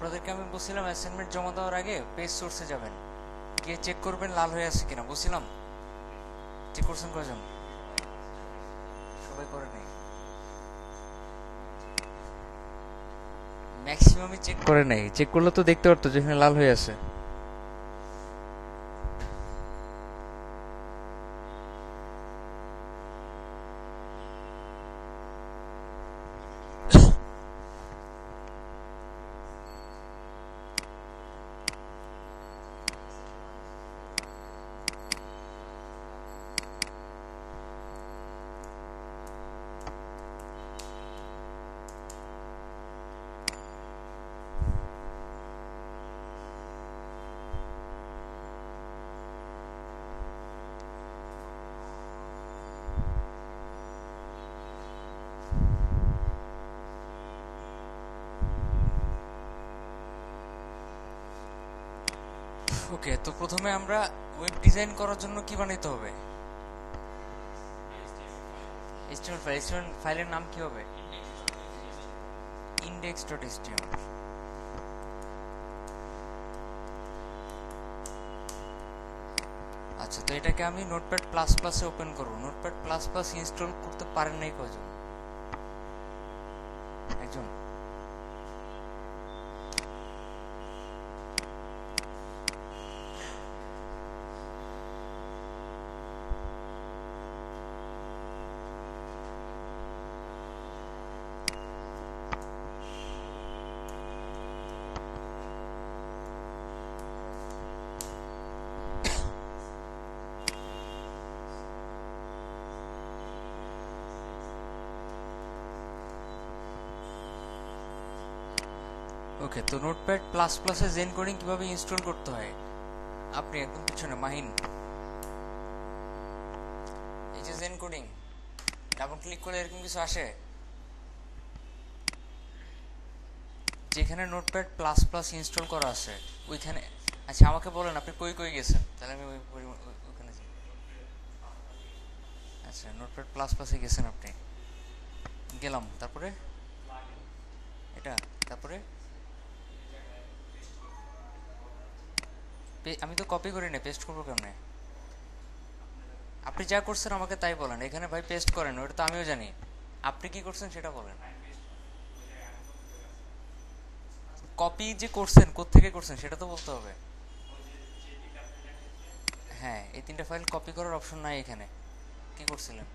আপনাদেরকে আমি বলছিলাম অ্যাসাইনমেন্ট জমা দেওয়ার আগে পেজ সোর্সে যাবেন, গিয়ে চেক করবেন লাল হয়ে আছে কিনা। বলছিলাম চেক করছেন কয়জন? সবাই করে নাই, ম্যাক্সিমামই চেক করে নাই। চেক করলে তো দেখতে পারতো যেখানে লাল হয়ে আছে। ওকে, তো প্রথমে আমরা ওয়েব ডিজাইন করার জন্য কি বানাইতে হবে? HTML file. এইচটিএমএল ফাইলের নাম কি হবে? index.html। আচ্ছা, তো এটাকে আমি নোটপ্যাড প্লাস প্লাসে ওপেন করব। নোটপ্যাড প্লাস প্লাস ইনস্টল করতে পারেন নাই কয়জন? একজন? ওকে, তো নোটপ্যাড প্লাস প্লাসে জেন কোডিং কিভাবে ইনস্টল করতে হয়? আপনি একদম পিছনে মাহিন, এই যে জেন কোডিং, ডাবল ক্লিক করে এরকম কিছু আসে যেখানে নোটপ্যাড প্লাস প্লাস ইনস্টল করা আছে ওইখানে। আচ্ছা, আমাকে বলেন আপনি কই কই গেছেন, তাহলে আমি ওইখানে যাই। আচ্ছা, নোটপ্যাড প্লাস প্লাসে গেছেন আপনি, গেলাম, তারপরে এটা, তারপরে আমি তো কপি করি না, পেস্ট করবো কেমনে? আপনি যা করছেন আমাকে তাই বলেন। এখানে ভাই পেস্ট করেন, ওটা তো আমিও জানি। আপনি কি করছেন সেটা বলেন। কপি যে করছেন কোত্থেকে করছেন সেটা তো বলতে হবে। হ্যাঁ, এই তিনটা ফাইল কপি করার অপশন নাই এখানে। কি করছিলেন?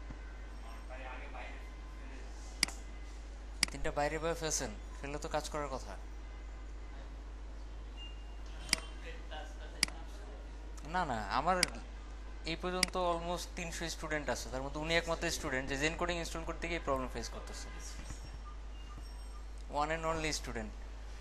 তিনটা বাইরে বাইরে ফেলছেন, ফেললে তো কাজ করার কথা। না না, আমার এই পর্যন্ত অলমোস্ট 300 স্টুডেন্ট আছে, তার মধ্যে উনি একমাত্র স্টুডেন্ট যে জেন কোডিং ইনস্টল করতে গিয়ে প্রবলেম ফেস করতেছে। One and only student.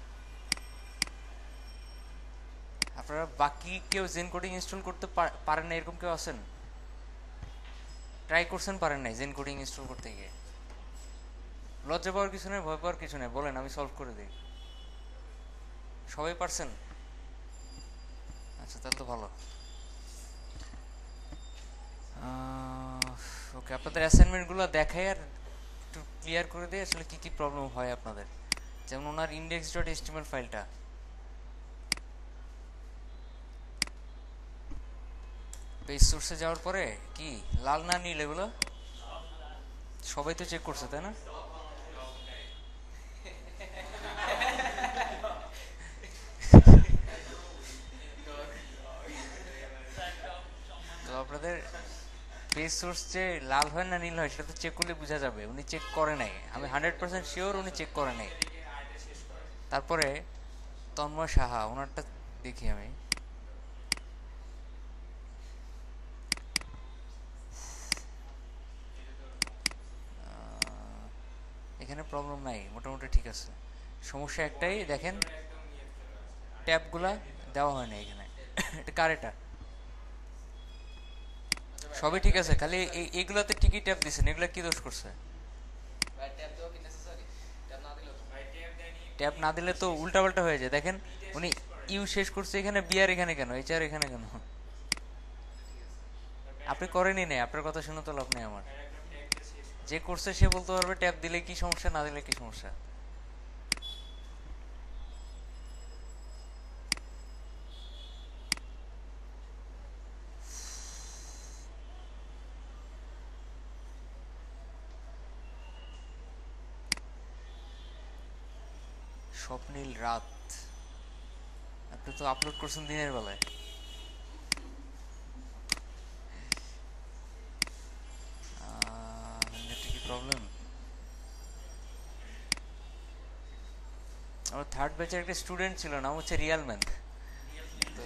আপনারা বাকি কেউ জেন কোডিং ইনস্টল করতে পারেন না এরকম কেউ আছেন? ট্রাই করছেন, পারেন নাই জেন কোডিং ইনস্টল করতে গিয়ে? লজ্জা পাওয়ার কিছু নেই, ভয় পাওয়ার কিছু নেই, বলেন আমি সলভ করে দিই। সবাই পারছেন? আচ্ছা, তাহলে তো ভালো। ওকে, আপনাদের অ্যাসাইনমেন্টগুলো দেখাই আর একটু ক্লিয়ার করে দিই আসলে কি কি প্রবলেম হয় আপনাদের। যেমন ওনার index.html ফাইলটা পেজ সোর্সে যাওয়ার পরে কি লাল না নীল এগুলো সবাই তো চেক করছে, তাই না? তো আপনাদের পেজ সোর্স যে লাল হয় না নীল হয় সেটা তো চেক করলে বোঝা যাবে। উনি চেক করে নাই, আমি 100% শিওর উনি চেক করে নাই। তারপরে তন্ময় সাহা, ওনারটা দেখি আমি। এখানে প্রবলেম নাই, মোটামুটি ঠিক আছে। সমস্যা একটাই, দেখেন ট্যাবগুলা দেওয়া হয় না এখানে। এটা কার? এটা সবই ঠিক আছে, খালি এইগুলাতে ঠিকই ট্যাব দিছেন, এগুলা কি দোষ করছে? ট্যাব না দিলে তো উল্টাপাল্টা হয়ে যায়। দেখেন উনি ইউ শেষ করছে এখানে, বিআর এখানে কেন, এইচআর এখানে কেন? আপনি করেনই নাই, আপনার কথা শুনে তো লাভ নেই আমার। যে করছে সে বলতে পারবে ট্যাব দিলে কি সমস্যা, না দিলে কি সমস্যা। স্বপ্নীল রাত, আপনি তো আপলোড করছেন দিনের বেলায়। নেটে কি প্রবলেম? আমার থার্ড ব্যাচের একটা স্টুডেন্ট ছিল, নাম হচ্ছে রিয়াল ম্যান। তো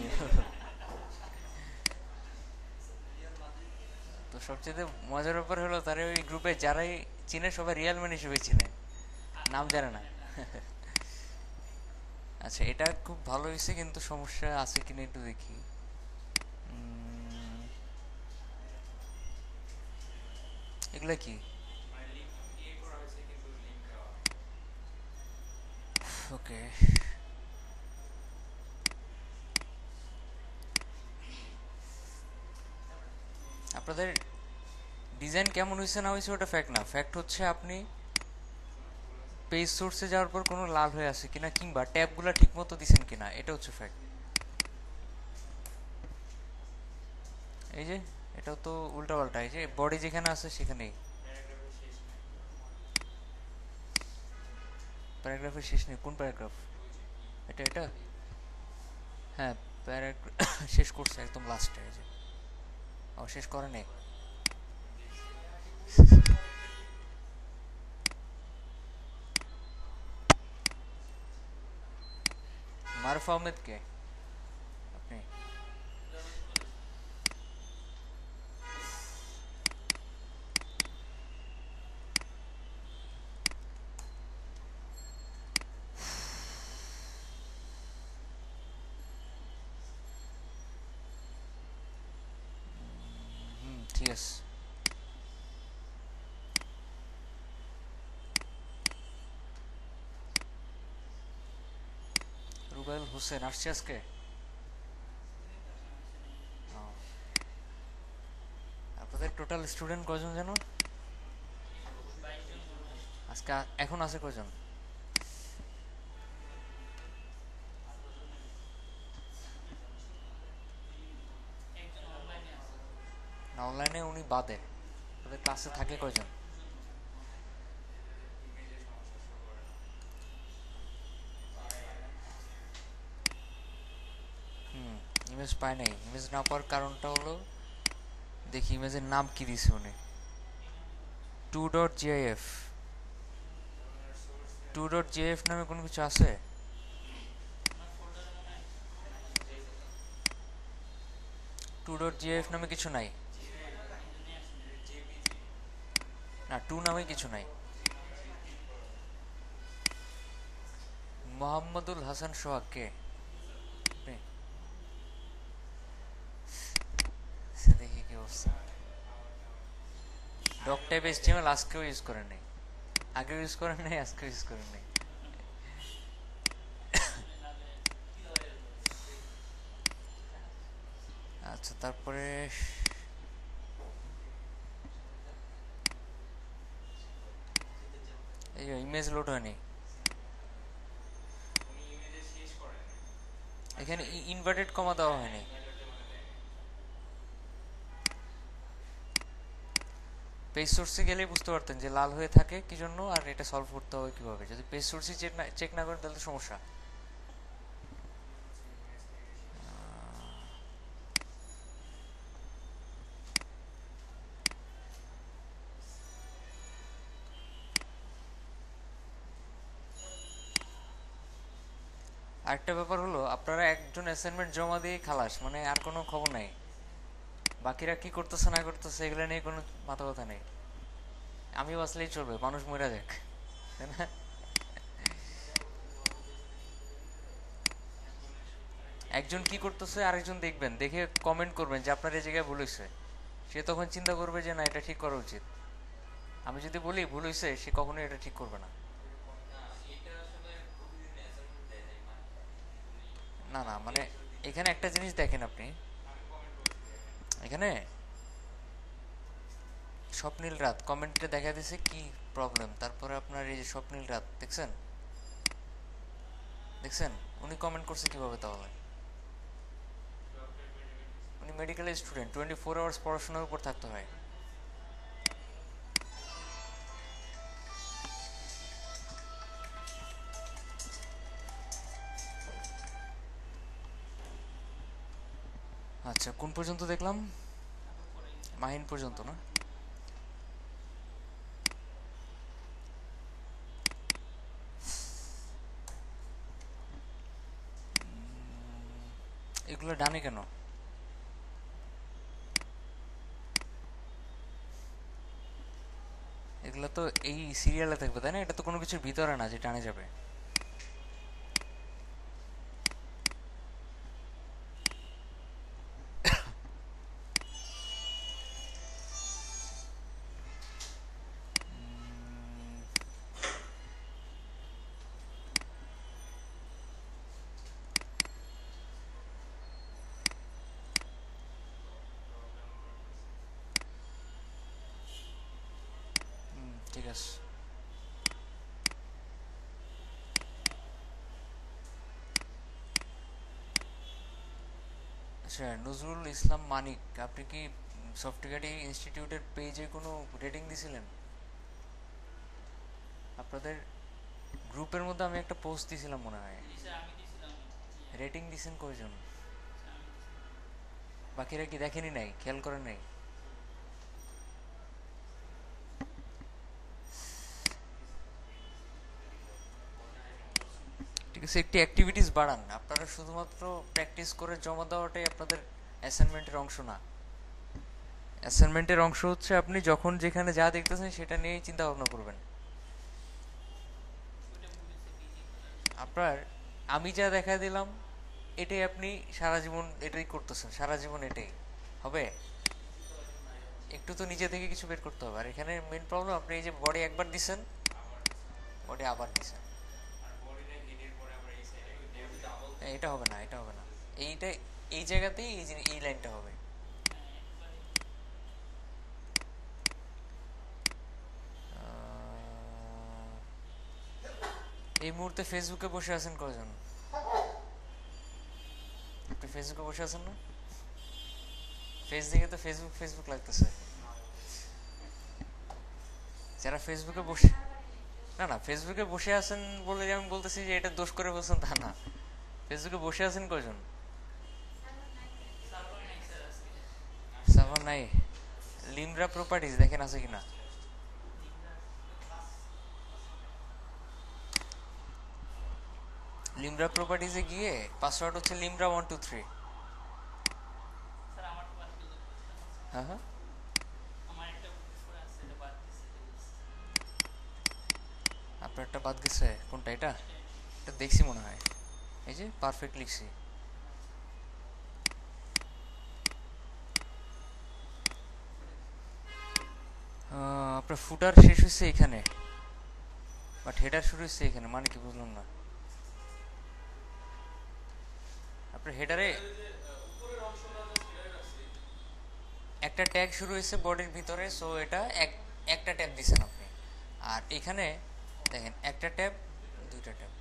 তো সবচেয়ে মজার ব্যাপার হলো তার ওই গ্রুপে যারাই চিনে সবাই রিয়াল ম্যান হিসেবে চিনে, নাম জানে না। আচ্ছা, এটা খুব ভালো হয়েছে, কিন্তু সমস্যা আছে কিনা একটু দেখি। এগুলা কি? ওকে, আপনাদের ডিজাইন কেমন হয়েছে না হয়েছে ওটা ফ্যাক্ট না, ফ্যাক্ট হচ্ছে আপনি পেজ সোর্সে যাওয়ার পর কোনো লাল হয়ে আছে কিনা, কিংবা ট্যাবগুলো ঠিক মতো দিছেন কিনা, এটা হচ্ছে ফ্যাক্ট। এই যে এটাও তো উল্টা পাল্টা, এই যে বডি যেখানে আছে সেখানেই প্যারাগ্রাফের শেষ নেই। কোন প্যারাগ্রাফ? এটা এটা হ্যাঁ, প্যারাগ্রাফ শেষ করছে একদম লাস্টে, এই যে ও শেষ করে নেই। মারুফ আহমেদ কে আপনি? ঠিক আছে। রুবেল হোসেন আসছে আজকে? ও, আপনাদের টোটাল স্টুডেন্ট কয়জন যেন আজকে? এখন আছে কয়জন? না, অনলাইনে উনি বাদে আপনাদের ক্লাসে থাকে কয়জন? ইমেজ পায় নাই। ইমেজ না পাওয়ার কারণটা হলো, দেখি ইমেজের নাম কি দিছে উনি। 2.gif, 2.gif নামে কোনো কিছু আছে? 2.gif নামে কিছু নাই। না, 2 নামে কিছু নাই। মোহাম্মদুল হাসান সোহাগ কে আপনি? দেখি কি অবস্থা। ডক টাইপ এইচটিএমএল আজকেও ইউজ করেন নাই, আগেও ইউজ করেন নাই, আজকেও ইউজ করেন নাই। আচ্ছা, তারপরে এই ইমেজ লোড হয়নি এখানে, ইনভার্টেড কমা দেওয়া হয়নি। পেজ সোর্সে গেলেই বুঝতে পারতেন যে লাল হয়ে থাকে কি জন্য, আর এটা সলভ করতে হবে কিভাবে। যদি পেজ সোর্সই চেক না করেন তাহলে তো সমস্যা। আরেকটা ব্যাপার হলো, আপনারা একজন অ্যাসাইনমেন্ট জমা দিয়ে খালাস, মানে আর কোনো খবর নাই। বাকিরা কি করতেছে না করতেছে এগুলো নিয়ে কোনো মাথা ব্যথা নেই। আমি বাঁচলেই চলবে, মানুষ মরে যাক, তাই না? একজন কি করতেছে আরেকজন দেখবেন, দেখে কমেন্ট করবেন যে আপনার এই জায়গায় ভুল হয়েছে। সে তখন চিন্তা করবে যে না, এটা ঠিক করা উচিত। আমি যদি বলি ভুল হয়েছে, সে কখনোই এটা ঠিক করবে না। না না, মানে এখানে একটা জিনিস দেখেন আপনি, এখানে স্বপ্নীল রাত কমেন্টে দেখা দিছে কি প্রবলেম, তারপরে আপনার এই যে স্বপ্নীল রাত দেখছেন, দেখছেন উনি কমেন্ট করছে কিভাবে তাহলে? উনি মেডিকেলের স্টুডেন্ট, 24 আওয়ার্স পড়াশোনার উপর থাকতে হয়। আচ্ছা, কোন পর্যন্ত দেখলাম? মাহিন পর্যন্ত না? এগুলো ডানে কেন? এগুলো তো এই সিরিয়ালে থাকবে তাই না? এটা তো কোনো কিছুর ভিতরে না যে টানে যাবে। ঠিক আছে। আচ্ছা, নজরুল ইসলাম মানিক, আপনি কি সফটওয়্যার ইনস্টিটিউটের পেজে কোনো রেটিং দিছিলেন? আপনাদের গ্রুপের মধ্যে আমি একটা পোস্ট দিছিলাম মনে হয়। রেটিং দিছেন কয়জন? বাকিরা কি দেখেনি নাই, খেয়াল করেন নাই? ঠিক আছে, একটি অ্যাক্টিভিটিস বাড়ান। আপনারা শুধুমাত্র প্র্যাকটিস করে জমা দেওয়াটাই আপনাদের অ্যাসাইনমেন্টের অংশ না। অ্যাসাইনমেন্টের অংশ হচ্ছে আপনি যখন যেখানে যা দেখতেছেন সেটা নিয়েই চিন্তা ভাবনা করবেন। আপনার আমি যা দেখা দিলাম এটাই আপনি সারা জীবন এটাই করতেছেন, সারা জীবন এটাই হবে। একটু তো নিজে থেকে কিছু বের করতে হবে। আর এখানে মেন প্রবলেম, আপনি এই যে বডি একবার দিছেন, বডি আবার দিছেন। এটা হবে না, এটা হবে না। এইটা এই জায়গাতেই এই লাইনটা হবে। এই মুহূর্তে ফেসবুকে বসে আছেন কয়জন? আপনি ফেসবুকে বসে আছেন না? ফেস দেখে তো ফেসবুক ফেসবুক লাগতেছে। যারা ফেসবুকে বসে, না না, ফেসবুকে বসে আছেন বলে যে আমি বলতেছি যে এটা দোষ করে বলছেন তা না। ফেসবুকে বসে আছেন কয়জন? সাভার নাই। লিমরা প্রপার্টিজ দেখেন আছে কিনা। লিমরা প্রপার্টিজে গিয়ে পাসওয়ার্ড হচ্ছে লিমরা 123। হ্যাঁ হ্যাঁ, আপনার একটা বাদ গেছে কোনটা? এটা এটা দেখছি মনে হয়। এই যে পারফেক্ট লিখছি। আপনার ফুটার শেষ হচ্ছে এখানে, বাট হেডার শুরু হচ্ছে এখানে, মানে কি বুঝলাম না। আপনার হেডারে একটা ট্যাগ শুরু হয়েছে বডির ভিতরে, সো এটা একটা ট্যাব দিছেন আপনি। আর এখানে দেখেন একটা ট্যাব, দুইটা ট্যাব।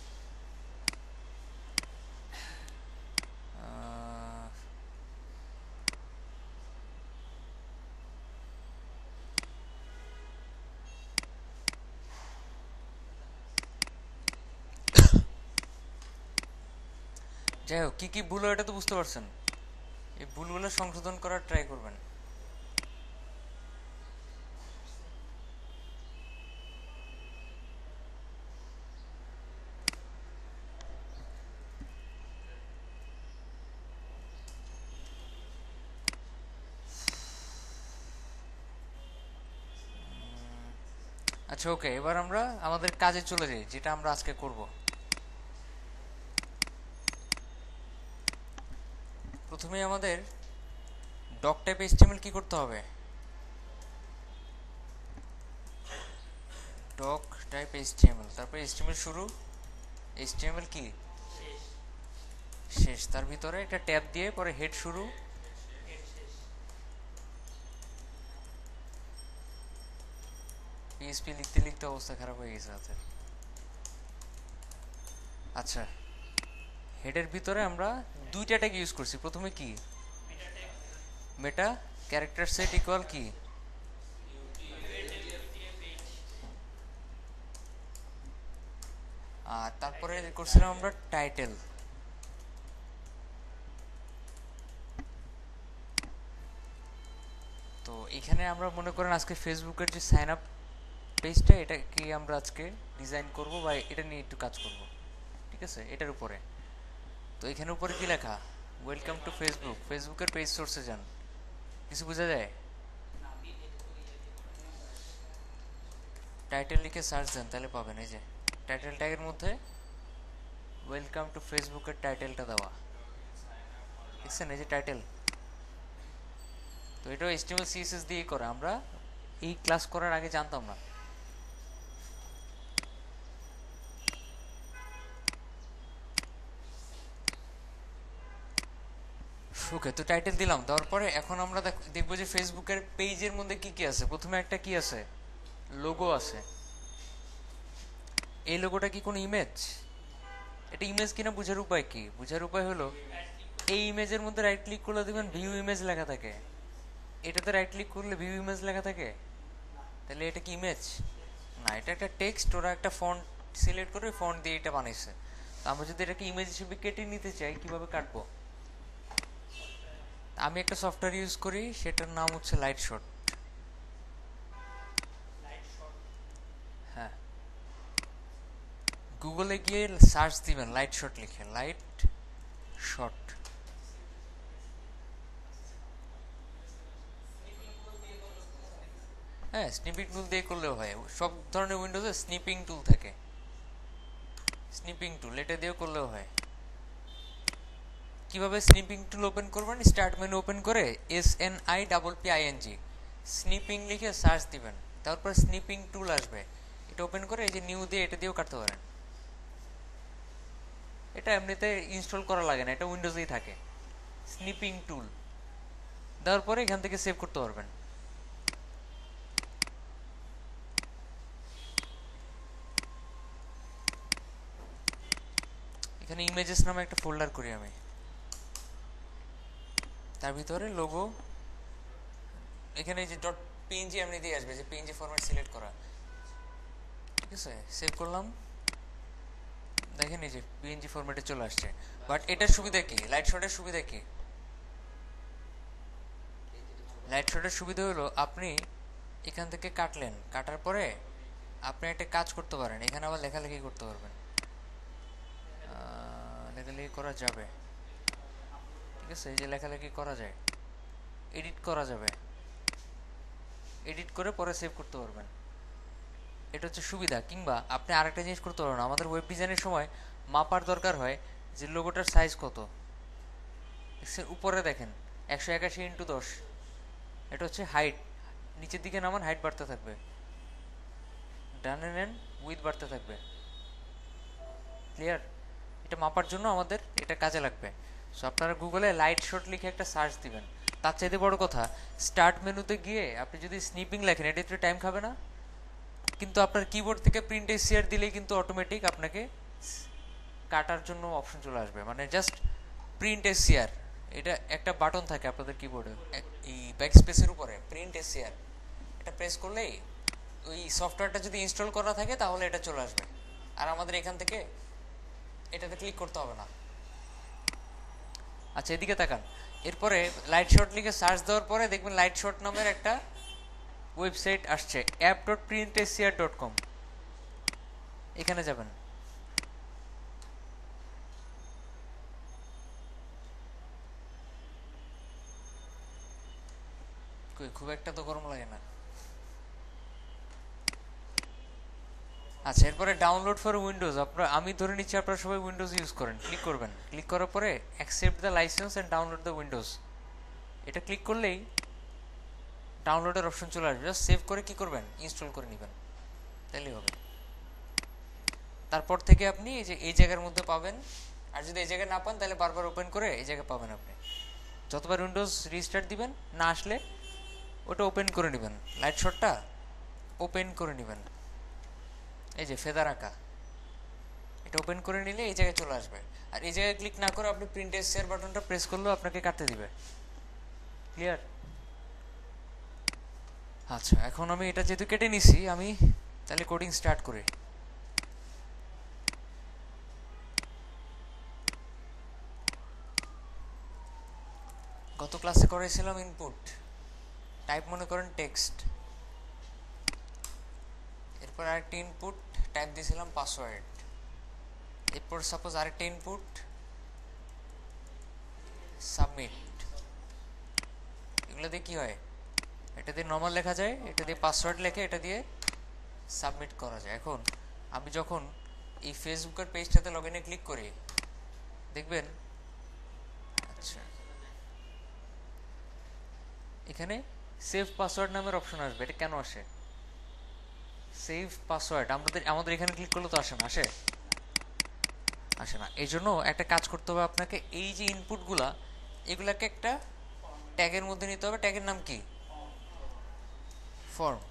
যাই হোক, কি কি ভুল হয় এটা তো বুঝতে পারছেন। এই ভুলগুলো সংশোধন করার ট্রাই করবেন। আচ্ছা ওকে, এবার আমরা আমাদের কাজে চলে যাই, যেটা আমরা আজকে করব। প্রথমে আমাদের ডক টাইপ এইচটিএমএল কি করতে হবে? ডক টাইপ এইচটিএমএল, তারপর এইচটিএমএল শুরু, এইচটিএমএল কি শেষ, তার ভিতরে একটা ট্যাব দিয়ে পরে হেড শুরু। পিএসপি লিখতে লিখতে অবস্থা খারাপ হয়ে গেছে হাতের। আচ্ছা, হেডের ভিতরে আমরা দুইটা ট্যাগ ইউজ করছি। প্রথমে কি? মেটা ক্যারেক্টার সেট ইকুয়াল কি, আর তারপরে করছিলাম আমরা টাইটেল। এখানে আমরা মনে করেন আজকে ফেসবুকের যে সাইন আপ পেজটা, এটা কি আমরা আজকে ডিজাইন করব বা এটা নিয়ে একটু কাজ করব, ঠিক আছে, এটার উপরে। তো এখানে উপরে কি লেখা, ওয়েলকাম টু ফেসবুক, ফেসবুকের পেজ সোর্সে যান, কিছু বোঝা যায়? টাইটেল লিখে সার্চ দেন, তাহলে পাবেন। এই যে টাইটেল ট্যাগের মধ্যে ওয়েলকাম টু ফেসবুকের টাইটেলটা দেওয়া, দেখছেন? এই যে টাইটেল। তো এটাও এইচটিএমএল সিএসএস দিয়ে করে, আমরা এই ক্লাস করার আগে জানতাম না। ওকে, তো টাইটেল দিলাম, দেওয়ার পরে এখন আমরা দেখবো যে ফেসবুকের পেজের মধ্যে কি কি আছে। প্রথমে একটা কি আছে, লোগো আছে। এই লোগোটা কি কোনো ইমেজ? এটা ইমেজ কিনা বোঝার উপায় কি? বোঝার উপায় হলো, এই ইমেজের মধ্যে রাইট ক্লিক করলে দেখবেন ভিউ ইমেজ লেখা থাকে। এটাতে রাইট ক্লিক করলে ভিউ ইমেজ লেখা থাকে, তাহলে এটা কি ইমেজ? না, এটা একটা টেক্সট, ওরা একটা ফন্ট সিলেক্ট করে ফন্ট দিয়ে এটা বানাইছে। তো আমরা যদি এটাকে ইমেজ হিসেবে কেটে নিতে চাই, কিভাবে কাটবো? আমি একটা সফটওয়্যার ইউজ করি, সেটার নাম হচ্ছে লাইট শট। হ্যাঁ, গুগলে গিয়ে সার্চ দিবেন লাইট শট লিখে, লাইট শট। হ্যাঁ, স্নিপিং টুল দিয়ে করলেও হয়। সব ধরনের উইন্ডোজে স্নিপিং টুল থাকে, স্নিপিং টুল এটা দিয়েও করলেও হয়। কিভাবে স্নিপিং টুল ওপেন করবেন? স্টার্ট মেনু ওপেন করে SNIPPING স্নিপিং লিখে সার্চ দিবেন, তারপর স্নিপিং টুল আসবে, এটা ওপেন করে এই যে নিউ দিয়ে এটা দিয়েও কাটতে পারেন। এটা এমনিতে ইনস্টল করা লাগে না, এটা উইন্ডোজেই থাকে। স্নিপিং টুল দেওয়ার পরে এখান থেকে সেভ করতে পারবেন। এখানে ইমেজেস নামে একটা ফোল্ডার করি আমি, তার ভিতরে লোগো, এখানে যে ডট পিএনজি এমনি দিয়ে আসবে, যে পিএনজি ফরম্যাট সিলেক্ট করা, ঠিক আছে। সেভ করলাম, দেখেন এই যে পিএনজি ফরম্যাটে চলে আসছে। বাট এটার সুবিধা কি, লাইট শটের সুবিধা কি? লাইট শটের সুবিধা হলো, আপনি এখান থেকে কাটলেন, কাটার পরে আপনি একটা কাজ করতে পারেন, এখানে আবার লেখালেখি করতে পারবেন। লেখালেখি করা যাবে, ঠিক আছে, এই যে লেখালেখি করা যায়, এডিট করা যাবে, এডিট করে পরে সেভ করতে পারবেন। এটা হচ্ছে সুবিধা। কিংবা আপনি আরেকটা জিনিস করতে পারবেন, আমাদের ওয়েব ডিজাইনের সময় মাপার দরকার হয় যে লোগোটার সাইজ কত। উপরে দেখেন 181x10, এটা হচ্ছে হাইট, নিচের দিকে নামান হাইট বাড়তে থাকবে, ডানে নেন উইথ বাড়তে থাকবে। ক্লিয়ার? এটা মাপার জন্য আমাদের এটা কাজে লাগবে। সো আপনারা গুগলে লাইট শট লিখে একটা সার্চ দিবেন। তার চাইতে বড় কথা, স্টার্ট মেনুতে গিয়ে আপনি যদি স্নিপিং লেখেন, এটা একটু টাইম খাবে না? কিন্তু আপনার কিবোর্ড থেকে প্রিন্ট এসিআর দিলেই কিন্তু অটোমেটিক আপনাকে কাটার জন্য অপশন চলে আসবে। মানে জাস্ট প্রিন্ট এসিআর, এটা একটা বাটন থাকে আপনাদের কিবোর্ডে, এই ব্যাকস্পেসের উপরে প্রিন্ট এসিআর, এটা প্রেস করলেই ওই সফটওয়্যারটা যদি ইনস্টল করা থাকে তাহলে এটা চলে আসবে, আর আমাদের এখান থেকে এটাতে ক্লিক করতে হবে না। আচ্ছা, এদিকে তাকান। এরপরে লাইট শট লিখে সার্চ দেওয়ার পরে দেখবেন লাইট শট নামের একটা ওয়েবসাইট আসছে, app.printscr.com। এখানে যাবেন, খুব একটা তো গরম লাগে না। আচ্ছা, এরপরে ডাউনলোড ফর উইন্ডোজ, আপনারা, আমি ধরে নিচ্ছি আপনারা সবাই উইন্ডোজ ইউজ করেন। ক্লিক করবেন, ক্লিক করার পরে accept the licence and download the Windows, এটা ক্লিক করলেই ডাউনলোডের অপশন চলে আসবে। জাস্ট সেভ করে কি করবেন, ইনস্টল করে নেবেন, তাহলেই হবে। তারপর থেকে আপনি এই যে এই জায়গার মধ্যে পাবেন, আর যদি এই জায়গায় না পান তাহলে বারবার ওপেন করে এই জায়গায় পাবেন। আপনি যতবার উইন্ডোজ রিস্টার্ট দিবেন, না আসলে ওটা ওপেন করে নেবেন, লাইট শটটা ওপেন করে নেবেন, এই যে ফেদার আঁকা, এটা ওপেন করে নিলে এই জায়গায় চলে আসবে। আর এই জায়গায় ক্লিক না করে আপনি প্রিন্ট এসিআর বাটনটা প্রেস করলেও আপনাকে কাটতে দিবে। ক্লিয়ার? আচ্ছা, এখন আমি এটা যেহেতু কেটে নিছি, আমি তাহলে কোডিং স্টার্ট করি। গত ক্লাসে করেছিলাম ইনপুট, টাইপ মনে করেন টেক্সট, এরপর আরেকটা ইনপুট টাইপ দিয়েছিলাম পাসওয়ার্ড, এরপর সাপোজ আরেকটা ইনপুট সাবমিট। এগুলো দিয়ে কি হয়, এটা দিয়ে নর্মাল লেখা যায়, এটা দিয়ে পাসওয়ার্ড লেখে এটা দিয়ে সাবমিট করা যায়। এখন আমি যখন এই ফেসবুকের পেজটাতে লগ ইনে ক্লিক করি দেখবেন, আচ্ছা এখানে সেভ পাসওয়ার্ড নামের অপশন আসবে। এটা কেন আসে সেভ পাসওয়ার্ড? আমাদের এখানে ক্লিক করলে তো আসে না, আসে না। এই জন্য একটা কাজ করতে হবে আপনাকে, এই যে ইনপুটগুলা এগুলাকে একটা ট্যাগের মধ্যে নিতে হবে। ট্যাগের নাম কি? ফর্ম।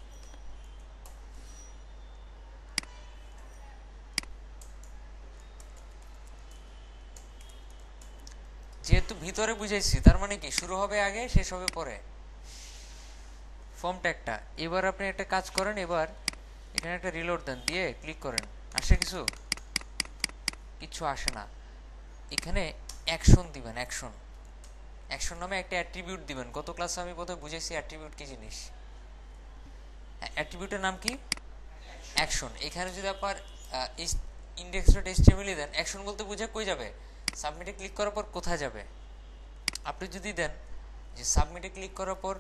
যেহেতু ভিতরে বুঝাইছি তার মানে কি শুরু হবে আগে শেষ হবে পরে, ফর্ম ট্যাগটা। এবার আপনি একটা কাজ করেন, এবার এখানে একটা রিলোড দেন, দিয়ে ক্লিক করেন, আসে কিছু আসে না। এখানে অ্যাকশন দিবেন, অ্যাকশন নামে একটা অ্যাট্রিবিউট দিবেন। গত ক্লাসে আমি বোধহয় বুঝাইছি অ্যাট্রিবিউট কি জিনিস। অ্যাট্রিবিউটের নাম কি? অ্যাকশন। এখানে যদি আপনার index.html দেন, অ্যাকশন বলতে বুঝে কই যাবে, সাবমিটে ক্লিক করার পর কোথায় যাবে। আপনি যদি দেন যে সাবমিটে ক্লিক করার পর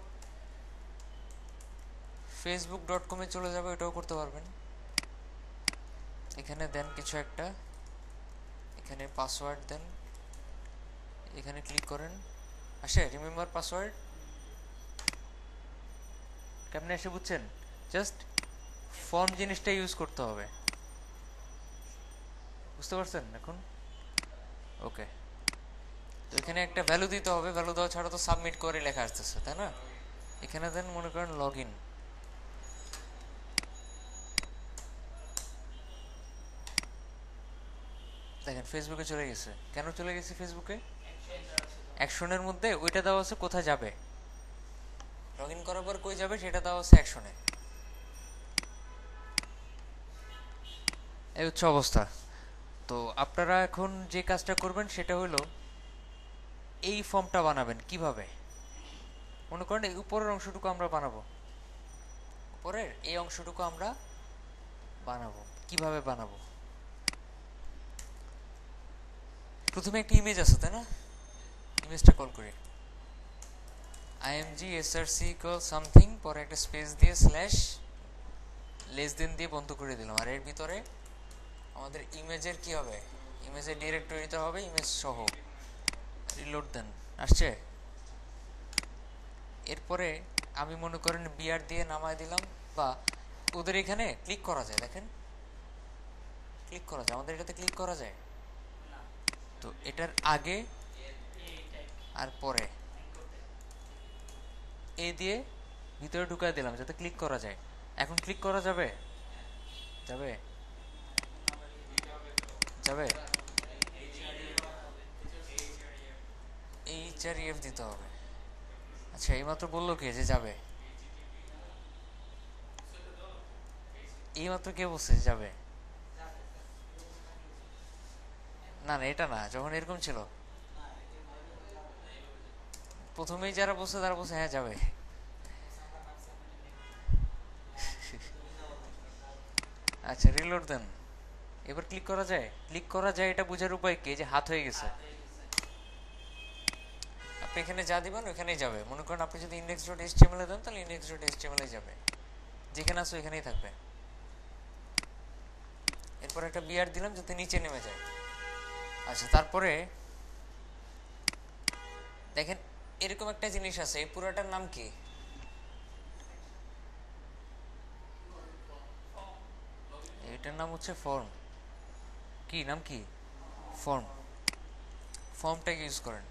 facebook.com-এ চলে যাবে, এটাও করতে পারবেন। এখানে দেন কিছু একটা, এখানে পাসওয়ার্ড দেন, এখানে ক্লিক করেন, আসে রিমেম্বার পাসওয়ার্ড। কেমনে এসে বুঝছেন? জাস্ট ফর্ম জিনিসটা ইউজ করতে হবে, বুঝতে পারছেন এখন? ওকে, তো এখানে একটা ভ্যালু দিতে হবে, ভ্যালু দেওয়া ছাড়া তো সাবমিট করে লেখা আসতেছে, তাই না? এখানে দেন মনে করেন লগ ইন, দেখেন ফেসবুকে চলে গেছে। কেন চলে গেছে ফেসবুকে? অ্যাকশনের মধ্যে ওইটা দেওয়া আছে কোথায় যাবে, লগ ইন করার পর কই যাবে সেটা দেওয়া আছে অ্যাকশনে। এই হচ্ছে অবস্থা। তো আপনারা এখন যে কাজটা করবেন সেটা হলো এই ফর্মটা বানাবেন। কিভাবে? মনে করেন এই উপরের অংশটুকু আমরা বানাবো, উপরের এই অংশটুকু আমরা বানাবো। কিভাবে বানাবো? প্রথমে একটা ইমেজ আছে, তাই না? ইমেজটা কল করি, img src ইকুয়াল সামথিং, পরে একটা স্পেস দিয়ে স্ল্যাশ লেস দেন দিয়ে বন্ধ করে দিলাম। আর এর ভিতরে আমাদের ইমেজের কি হবে, ইমেজের ডিরেক্টরিতে হবে ইমেজ সহ। রিলোড দেন, আসছে। এরপরে আমি মনে করেন বিআর দিয়ে নামায় দিলাম, বা ওদের এখানে ক্লিক করা যায়, দেখেন ক্লিক করা যায়, আমাদের এটাতে ক্লিক করা যায়। তো এটার আগে আর পরে এ দিয়ে ভিতরে ঢুকায় দিলাম যাতে ক্লিক করা যায়। এখন ক্লিক করা যাবে? যাবে যাবে HREF দিতে হবে। আচ্ছা এইমাত্র বললো কে যে যাবে? এইমাত্র কে বলছে যে যাবে? না না, এটা না, যখন এরকম ছিল প্রথমেই যারা বলছে তারা বলছে হ্যাঁ যাবে। আচ্ছা রিলোড দেন, এবার ক্লিক করা যায়। ক্লিক করা যায় এটা বোঝার উপায় কি? যে হাত হয়ে গেছে। আপনি এখানে যা দিবেন ওখানেই যাবে। মনে করেন আপনি যদি index.html দেন তাহলে index.html যাবে, যেখানে আছে ওখানেই থাকবে। এরপর একটা বিআর দিলাম যাতে নিচে নেমে যায়। আচ্ছা তারপরে দেখেন এরকম একটা জিনিস আছে, এই পুরোটার নাম কি? এটার নাম হচ্ছে ফর্ম। কি নাম? কি? ফর্ম। ফর্মটাকে ইউজ করেন।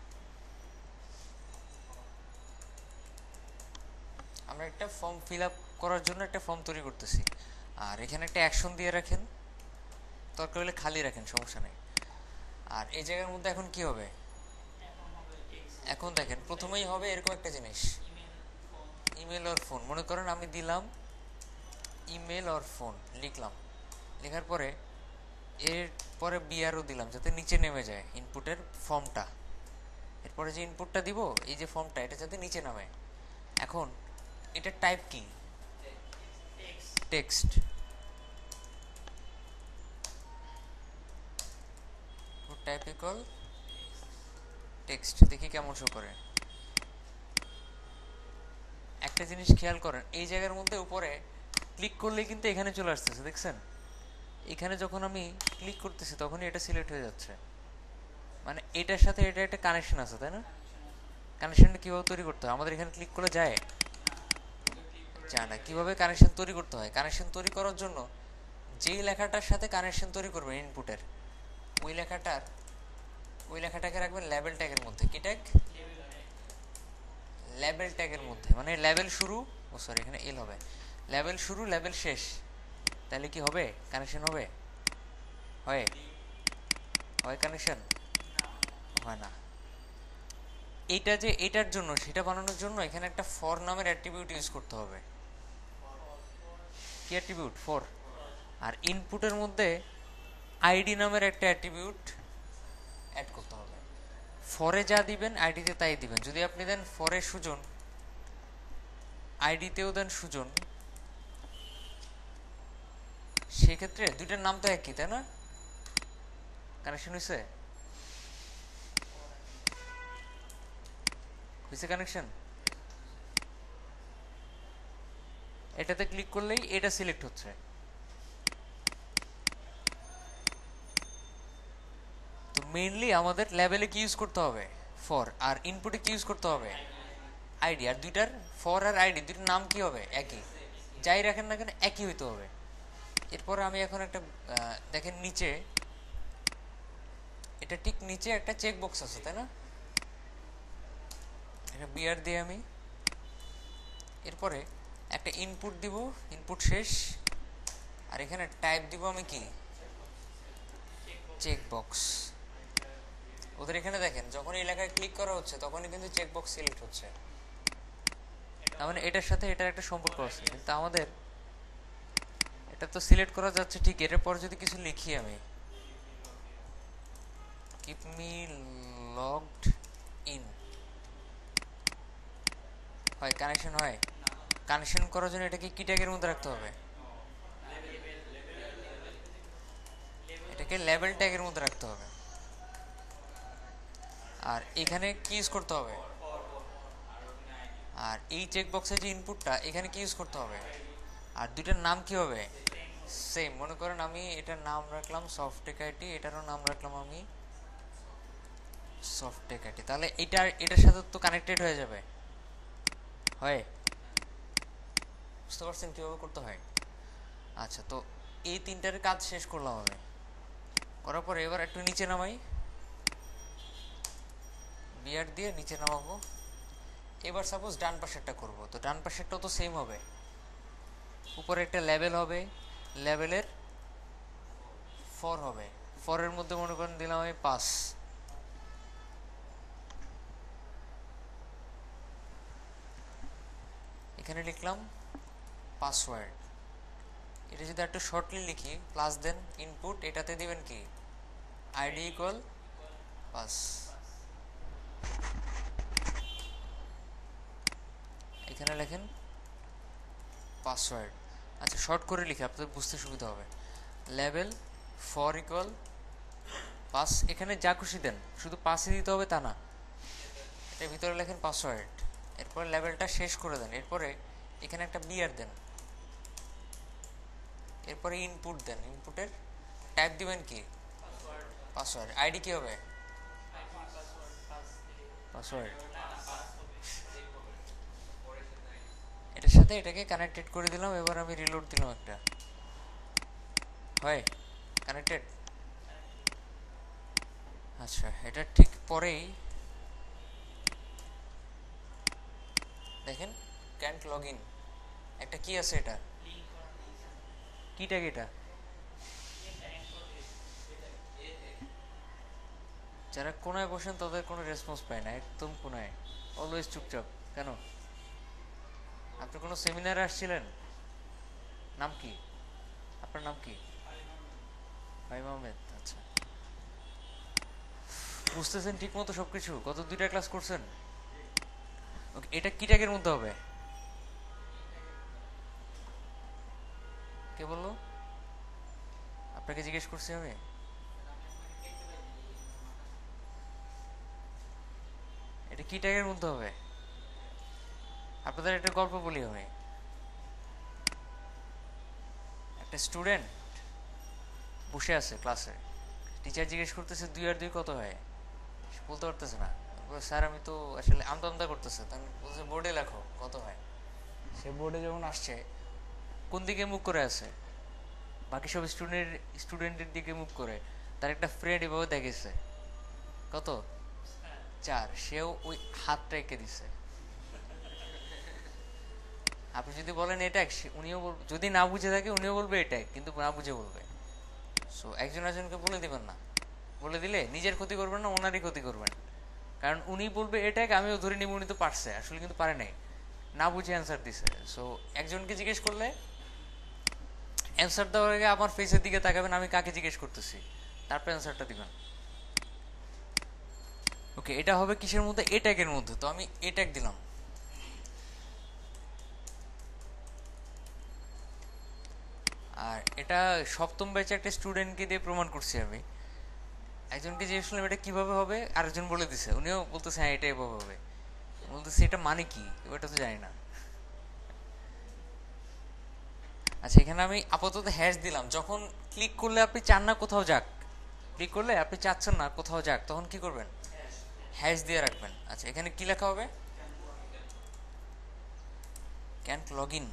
আমরা একটা ফর্ম ফিল আপ করার জন্য একটা ফর্ম তৈরি করতেছি, আর এখানে একটা অ্যাকশন দিয়ে রাখেন, দরকার হলে খালি রাখেন, সমস্যা নেই। আর এই জায়গার মধ্যে এখন কি হবে? এখন দেখেন প্রথমেই হবে এরকম একটা জিনিস, ইমেল অর ফোন। মনে করেন আমি দিলাম ইমেল অর ফোন, লিখলাম, লেখার পরে এর পরে বিআরও দিলাম যাতে নিচে নেমে যায় ইনপুটের ফর্মটা। এরপরে যে ইনপুটটা দিব এই যে ফর্মটা, এটা যাতে নিচে নামে। এখন এটা টাইপ কি? টেক্সট। Type equal text. দেখি কেমন শো করে। একটা জিনিস খেয়াল করেন, এই জায়গার মধ্যে উপরে ক্লিক করলেই কিন্তু এখানে চলে আসতেছে, দেখছেন? এখানে যখন আমি ক্লিক করতেছি তখনই এটা সিলেক্ট হয়ে যাচ্ছে, মানে এটার সাথে এটা একটা কানেকশন আছে, তাই না? কানেকশনটা কিভাবে তৈরি করতে হয়? আমাদের এখানে ক্লিক করে যায় যায় না। কিভাবে কানেকশন তৈরি করতে হয়? কানেকশন তৈরি করার জন্য যেই লেখাটার সাথে কানেকশন তৈরি করবে ইনপুটের, ওই লেখাটাকে রাখবেন লেবেল ট্যাগের মধ্যে। কি ট্যাগ? লেবেল ট্যাগের মধ্যে। মানে লেবেল শুরু, ও সরি এখানে এল হবে, লেবেল শুরু লেবেল শেষ। তাহলে কি হবে? কানেকশন হবে? হয় হয় কানেকশন হয় না। এইটা যে এটার জন্য, সেটা বানানোর জন্য এখানে একটা ফর নামের অ্যাট্রিবিউট ইউজ করতে হবে। কি অ্যাট্রিবিউট? ফর। আর ইনপুটের মধ্যে আইডি নামের একটা অ্যাট্রিবিউট অ্যাড করতে হবে। ফরে যা দিবেন আইডিতে তাই দিবেন। যদি আপনি দেন ফরে সুজন, আইডিতেও দেন সুজন, সেক্ষেত্রে দুইটার নাম তো একই, তাই না? কানেকশন হয়েছে? হয়েছে কানেকশন? এটাতে ক্লিক করলেই এটা সিলেক্ট হচ্ছে। তো মেইনলি আমাদের লেভেলে কি ইউজ করতে হবে? ফর। আর ইনপুটে কি ইউজ করতে হবে? আইডি। আর দুইটার ফর আর আইডি দুইটার নাম কি হবে? একই। যাই রাখেন না কেন একই হইতে হবে। এরপরে আমি এখন একটা দেখেন নিচে, এটা ঠিক নিচে একটা চেক বক্স আছে, তাই না? এটা বিআর দিয়ে আমি এরপরে একটা ইনপুট দিব, ইনপুট শেষ। আর এখানে টাইপ দিব আমি কি? Check box. ওদের এখানে দেখেন যখন এই লেখায় ক্লিক করা হচ্ছে তখনই কিন্তু চেক বক্স সিলেক্ট হচ্ছে। তার মানে এটার সাথে এটার একটা সম্পর্ক আছে। কিন্তু আমাদের এটা তো সিলেক্ট করা যাচ্ছে ঠিক, এর পর যদি কিছু লিখি আমি, কিপ মি লগড ইন, হয় কানেকশন হয়? কানেকশন করার জন্য এটাকে কি ট্যাগের মধ্যে রাখতে হবে? এটাকে লেবেল ট্যাগের মধ্যে রাখতে হবে। আর এখানে কি ইউজ করতে হবে? আর এই চেক বক্সের যে ইনপুটটা এখানে কি ইউজ করতে হবে? আর দুইটার নাম কি হবে? সেম। মনে করেন আমি এটার নাম রাখলাম সফটটেক আইটি, এটারও নাম রাখলাম আমি সফটটেক আইটি। তাহলে এটার সাথে তো কানেক্টেড হয়ে যাবে, হয়? বুঝতে পারছেন কিভাবে করতে হয়? আচ্ছা, তো এই তিনটার কাজ শেষ করলাম আমি। করার পরে এবার একটু নিচে নামাই, বিয়ার দিয়ে নিচে নামাবো। এবার সাপোজ ডান পাশেরটা করব, তো ডান পাশেরটাও তো সেম হবে। উপরে একটা লেভেল হবে, লেভেলের ফর হবে। ফরের মধ্যে মনে করেন দিলাম আমি 5, এখানে লিখলাম পাসওয়ার্ড। এটা যদি একটু শর্টলি লিখি, প্লাস দেন ইনপুট, এটাতে দিবেন কি? ID equal pass. এখানে লেখেন পাসওয়ার্ড। আচ্ছা, শর্ট করে লিখে আপনাদের বুঝতে সুবিধা হবে। লেভেল ফর ইকুয়াল পাস। এখানে যা খুশি দেন, শুধু পাসই দিতে হবে তা না, এটার ভিতরে লেখেন পাসওয়ার্ড। এরপরে লেভেলটা শেষ করে দেন। এরপরে এখানে একটা বিয়ার দেন। এরপরে ইনপুট দেন, ইনপুটের টাইপ দিবেন কি? পাসওয়ার্ড। আইডি কি হবে? পাসওয়ার্ড। এটার সাথে এটাকে কানেক্টেড করে দিলাম। এবার আমি রিলোড দিলাম একটা, হয় কানেক্টেড। আচ্ছা, এটা ঠিক পরেই দেখেন ক্যান্ট লগ ইন একটা কি আছে, এটা কি ট্যাগ? এটা যারা কোনায় বসেন তাদের কোনো রেসপন্স পায় না, একদম কোনায়, অলওয়েজ চুপচাপ। কেন? আপনি কোনো সেমিনারে আসছিলেন? নাম কি আপনার? নাম কি? ফাহিম আহমেদ। আচ্ছা, বুঝতেছেন ঠিক মতো সবকিছু? গত 2টা ক্লাস করছেন? ওকে, এটা কি ট্যাগের মধ্যে হবে? কে বললো? আপনাকে জিজ্ঞেস করছি আমি? এটা কি ট্যাগের মধ্যে হবে? আপনাদের একটা গল্প বলি আমি। একটা স্টুডেন্ট বসে আছে ক্লাসে, টিচার জিজ্ঞেস করতেছে 2 আর 2 কত হয়? সে বলতে পারতেছে না। স্যার আমি তো আসলে আমতা আমতা করতেছে, তখন বলছে বোর্ডে লেখো কত হয়। সে বোর্ডে যখন আসছে, কোন দিকে মুখ করে আছে? বাকি সব স্টুডেন্টের দিকে মুখ করে। তার একটা ফ্রেন্ড এভাবে দেখেছে কত 4, সেও ওই হাতটা এঁকে দিছে। আপনি যদি বলেন এটা উনিও যদি না বুঝে থাকে উনিও বলবে এটাই, কিন্তু না বুঝে বলবে। সো একজন একজনকে বলে দিবেন না, বলে দিলে নিজের ক্ষতি করবেন না, ওনারই ক্ষতি করবেন। কারণ উনি বলবে এটাই, আমিও ধরে নিব উনি তো পারছে, আসলে কিন্তু পারে নাই, না বুঝে অ্যান্সার দিছে। সো একজনকে জিজ্ঞেস করলে অ্যান্সার দেওয়ার আগে আমার ফেসের দিকে তাকাবেন, আমি কাকে জিজ্ঞেস করতেছি, তারপর অ্যান্সারটা দিবেন। ওকে, এটা হবে কিসের মধ্যে? এ ট্যাগের মধ্যে। তো আমি এ ট্যাগ দিলাম। আর এটা সপ্তম ব্যাচে একটা স্টুডেন্টকে দিয়ে প্রমাণ করছি আমি। একজনকে জিজ্ঞেস করলাম এটা কিভাবে হবে, আরেকজন বলে দিছে, উনিও বলতেছে হ্যাঁ এটা এভাবে হবে। বলতেছে এটা মানে কি, ওটা তো জানি না। আচ্ছা, এখানে আমি আপাতত হ্যাশ দিলাম। যখন ক্লিক করলে আপনি চান না কোথাও যাক, ক্লিক করলে আপনি চাচ্ছেন না কোথাও যাক, তখন কি করবেন? হ্যাশ দিয়ে রাখবেন। আচ্ছা, এখানে কি লেখা হবে? Can't log in.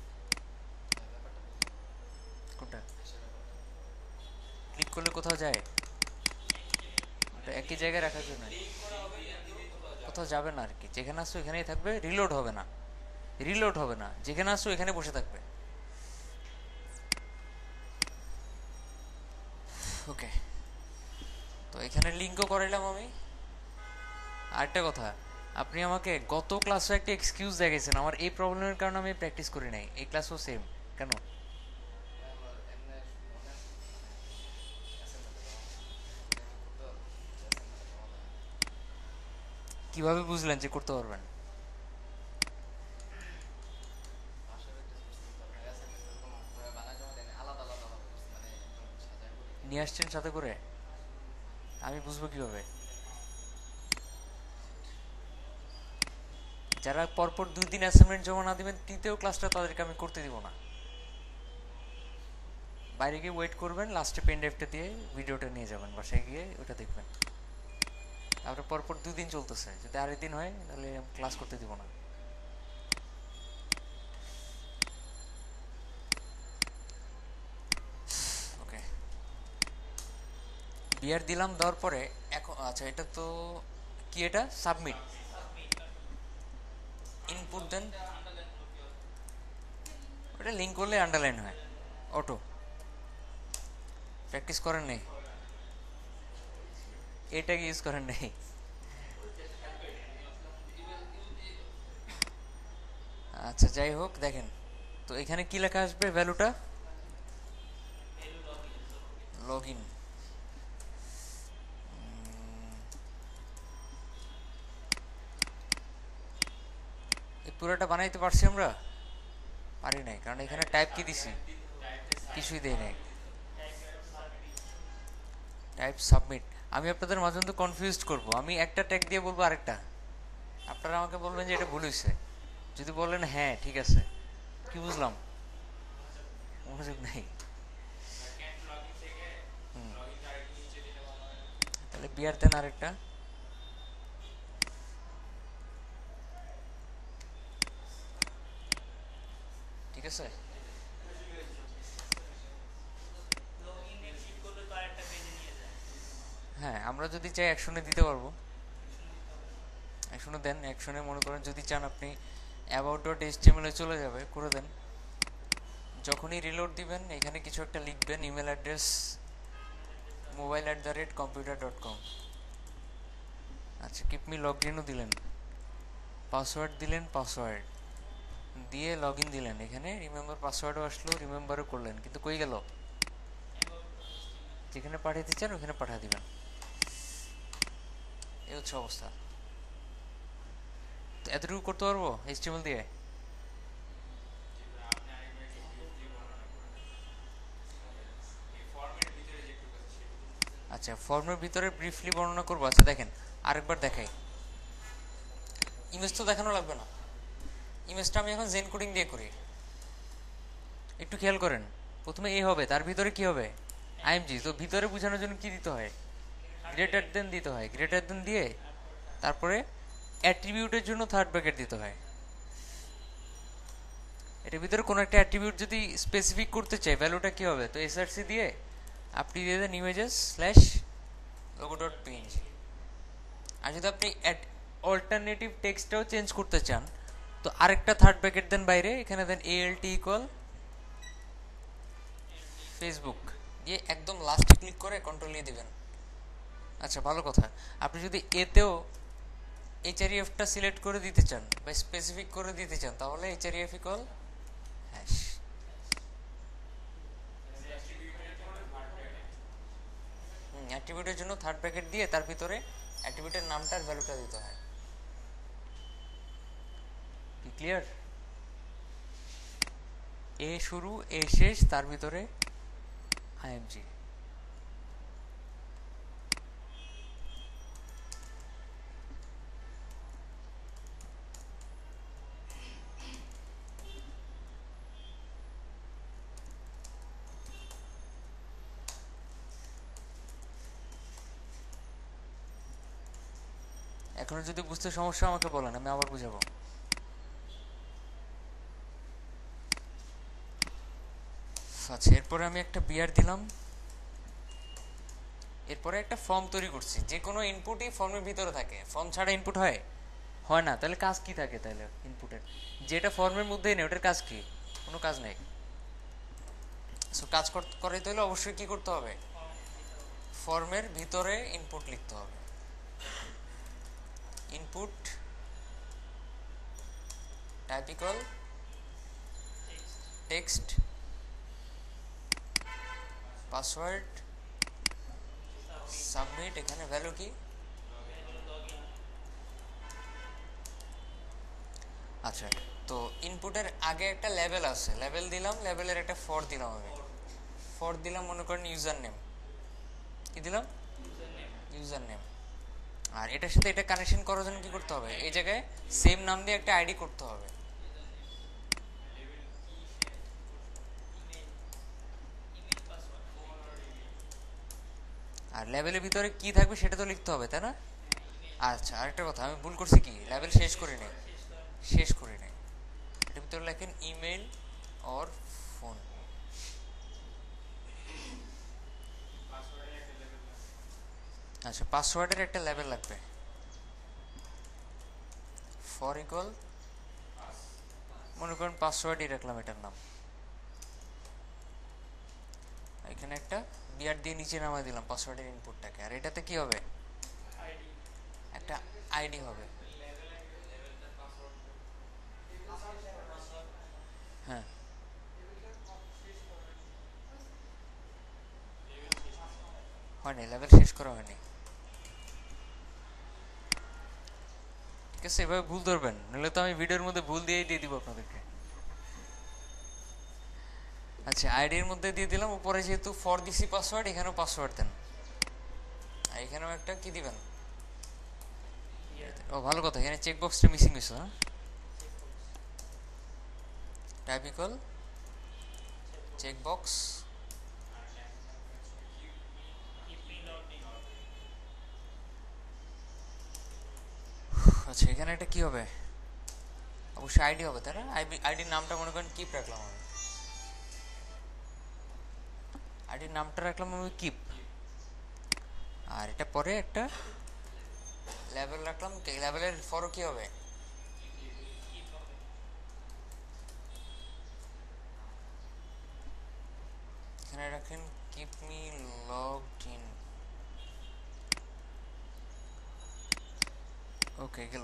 কোনটা? ক্লিক করলে কোথাও যায়? ওটা একই জায়গায় রাখার জন্য, কোথাও যাবে না আর কি। যেখানে আসছো এখানেই থাকবে, রিলোড হবে না। রিলোড হবে না, যেখানে আসছো এখানে বসে থাকবে। ওকে, তো এখানে লিঙ্কও করাইলাম আমি। আরেকটা কথা, আপনি আমাকে গত ক্লাসে একটা এক্সকিউজ দেখিয়েছেন, আমার এই প্রবলেমের কারণে আমি প্র্যাকটিস করি নাই। এই ক্লাসও সেম কেন? কিভাবে বুঝলেন যে করতে পারবেন? নিয়ে আসছেন সাথে করে, আমি বুঝবো কিভাবে? যারা পরপর 2 দিন অ্যাসাইনমেন্ট জমা না দিবেন, তৃতীয় ক্লাসটা তাদেরকে আমি করতে দিব না। বাইরে গিয়ে ওয়েট করবেন, লাস্টে পেন ড্রাইভটা দিয়ে ভিডিওটা নিয়ে যাবেন, বাসায় গিয়ে ওটা দেখবেন। তারপরে পরপর 2 দিন চলতেছে, যদি আরেকদিন হয় তাহলে ক্লাস করতে দিব না। ওকে, বিয়ার দিলাম, দেওয়ার পরে এখন আচ্ছা এটা তো কি, এটা সাবমিট ইনপুট দেন। ওটা লিঙ্ক করলে আন্ডারলাইন হয় অটো। প্র্যাকটিস করেন নাই, এটাকে ইউজ করেন নাই। আচ্ছা যাই হোক, দেখেন তো এখানে কি লেখা আসবে, ভ্যালুটা লগ ইন। এই পুরোটা বানাইতে পারছি আমরা? পারি নাই, কারণ এখানে টাইপ কি দিছি, কিছুই দেয় নাই। Type submit. আমি আপনাদের মাঝে মধ্যে কনফিউজড করবো, আমি একটা ট্যাগ দিয়ে বলবো আরেকটা, আপনারা আমাকে বলবেন যে এটা ভুল হয়েছে। যদি বলেন হ্যাঁ ঠিক আছে, কি বুঝলাম? মনোযোগ নাই। তাহলে বিয়ার দেন আরেকটা। ঠিক আছে, হ্যাঁ আমরা যদি চাই অ্যাকশনে দিতে পারবো। অ্যাকশনে দেন, অ্যাকশনে মনে করেন যদি চান আপনি অ্যাবাউট ডট এইচটিএমএল এ চলে যাবে, করে দেন। যখনই রিলোড দিবেন এখানে কিছু একটা লিখবেন, ইমেল অ্যাড্রেস mobile@computer.com। আচ্ছা, কিপ মি লগ ইনও দিলেন, পাসওয়ার্ড দিলেন, পাসওয়ার্ড দিয়ে লগ ইন দিলেন। এখানে রিমেম্বার পাসওয়ার্ডও আসলো, রিমেম্বারও করলেন, কিন্তু কই গেল? যেখানে পাঠাতে চান ওখানে পাঠিয়ে দিবেন। এই হচ্ছে অবস্থা। তো এতটুকু করতে পারবো এইচটিএমএল দিয়ে? আচ্ছা, ফর্মের ভিতরে ব্রিফলি বর্ণনা করবো। আচ্ছা দেখেন, আরেকবার দেখাই। ইমেজ তো দেখানো লাগবে না, ইমেজটা আমি এখন জেন কোডিং দিয়ে করি। একটু খেয়াল করেন, প্রথমে এ হবে, তার ভিতরে কি হবে, আইএমজি। তো ভিতরে বোঝানোর জন্য কি দিতে হয়, গ্রেটার দেন দিতে হয়। গ্রেটার দেন দিয়ে তারপরে অ্যাট্রিবিউটের জন্য থার্ড ব্র্যাকেট দিতে হয়। এটার ভিতরে কোনো একটা অ্যাট্রিবিউট যদি স্পেসিফিক করতে চাই, ভ্যালুটা কি হবে, তো এসআরসি দিয়ে আপনি দিয়ে দেন images slash logo dot PNG. আর যদি আপনি অল্টারনেটিভ টেক্সটটাও চেঞ্জ করতে চান, তো আরেকটা থার্ড ব্র্যাকেট দেন বাইরে, এখানে দেন এএলটি ইকুয়াল ফেসবুক দিয়ে একদম লাস্টে ক্লিক করে কন্ট্রোল নিয়ে দিবেন। আচ্ছা ভালো কথা, আপনি যদি এতেও এইচআরইএফটা সিলেক্ট করে দিতে চান বা স্পেসিফিক করে দিতে চান, তাহলে এইচআরইএফ ইকুয়াল হ্যাশ। অ্যাট্রিবিউটের জন্য থার্ড ব্র্যাকেট দিয়ে তার ভিতরে অ্যাট্রিবিউটের নামটার ভ্যালুটা দিতে হয়। কি ক্লিয়ার? এ শুরু এ শেষ, তার ভিতরে আইএমজি। এখনো যদি বুঝতে সমস্যা আমাকে বলেন, আমি আবার বুঝাবো। আচ্ছা, এরপরে আমি একটা বিআর দিলাম, এরপরে একটা ফর্ম তৈরি করছি। যে কোনো ইনপুটই ফর্মের ভিতরে থাকে, ফর্ম ছাড়া ইনপুট হয় হয় না। তাহলে কাজ কি থাকে তাহলে ইনপুটের, যেটা ফর্মের মধ্যেই নেই ওটার কাজ কি, কোনো কাজ নেই। সো কাজ করাইতে হলে অবশ্যই কি করতে হবে, ফর্মের ভিতরে ইনপুট লিখতে হবে। Input type equal text, password, submit. এখানে ভ্যালু কি, আচ্ছা তো ইনপুটের আগে একটা লেভেল আছে, লেভেল দিলাম, লেভেলের একটা ফর দিলাম। আমি ফর দিলাম মনে করেন ইউজার নেম, কি দিলাম, ইউজার নেম। আর এটার সাথে এটা কানেকশন করার জন্য কি করতে হবে, এই জায়গায় সেম নাম দিয়ে একটা আইডি করতে হবে। আর লেভেলের ভিতরে কি থাকবে সেটা তো লিখতে হবে, তাই না? আচ্ছা আরেকটা কথা, আমি ভুল করছি, কি লেভেল শেষ করে নেই, শেষ করে নেই। এটার ভিতরে লেখেন ইমেল অর ফোন। আচ্ছা, পাসওয়ার্ডের একটা লেভেল লাগবে। ফর ইকুয়াল মনে করেন পাসওয়ার্ডই রাখলাম এটার নাম। এখানে একটা বিআর দিয়ে নিচে নামা দিলাম পাসওয়ার্ডের ইনপুটটাকে। আর এটাতে কি হবে, একটা আইডি হবে। হ্যাঁ হয়নি, লেভেল শেষ করা হয়নি। ঠিক আছে, এভাবে ভুল ধরবেন, নাহলে তো আমি ভিডিওর মধ্যে ভুল দিয়েই দিয়ে দিব আপনাদেরকে। আচ্ছা, আইডির মধ্যে দিয়ে দিলাম, উপরে যেহেতু ফর দিছি পাসওয়ার্ড, এখানেও পাসওয়ার্ড দেন। আর এখানেও একটা কি দিবেন, ও ভালো কথা, এখানে চেকবক্সটা মিসিং হয়েছে। হ্যাঁ, টাইপ ইকুয়াল চেকবক্স। আচ্ছা, এখানে একটা কি হবে, অবশ্যই আইডি হবে, তাই না? আইডির নামটা মনে করেন কিপ রাখলাম আমি, আইডির নামটা রাখলাম আমি কিপ। আর এটা পরে একটা লেভেল রাখলাম, লেভেলের ফরও কি হবে, এখানে রাখেন keep me logged in. Okay গেল।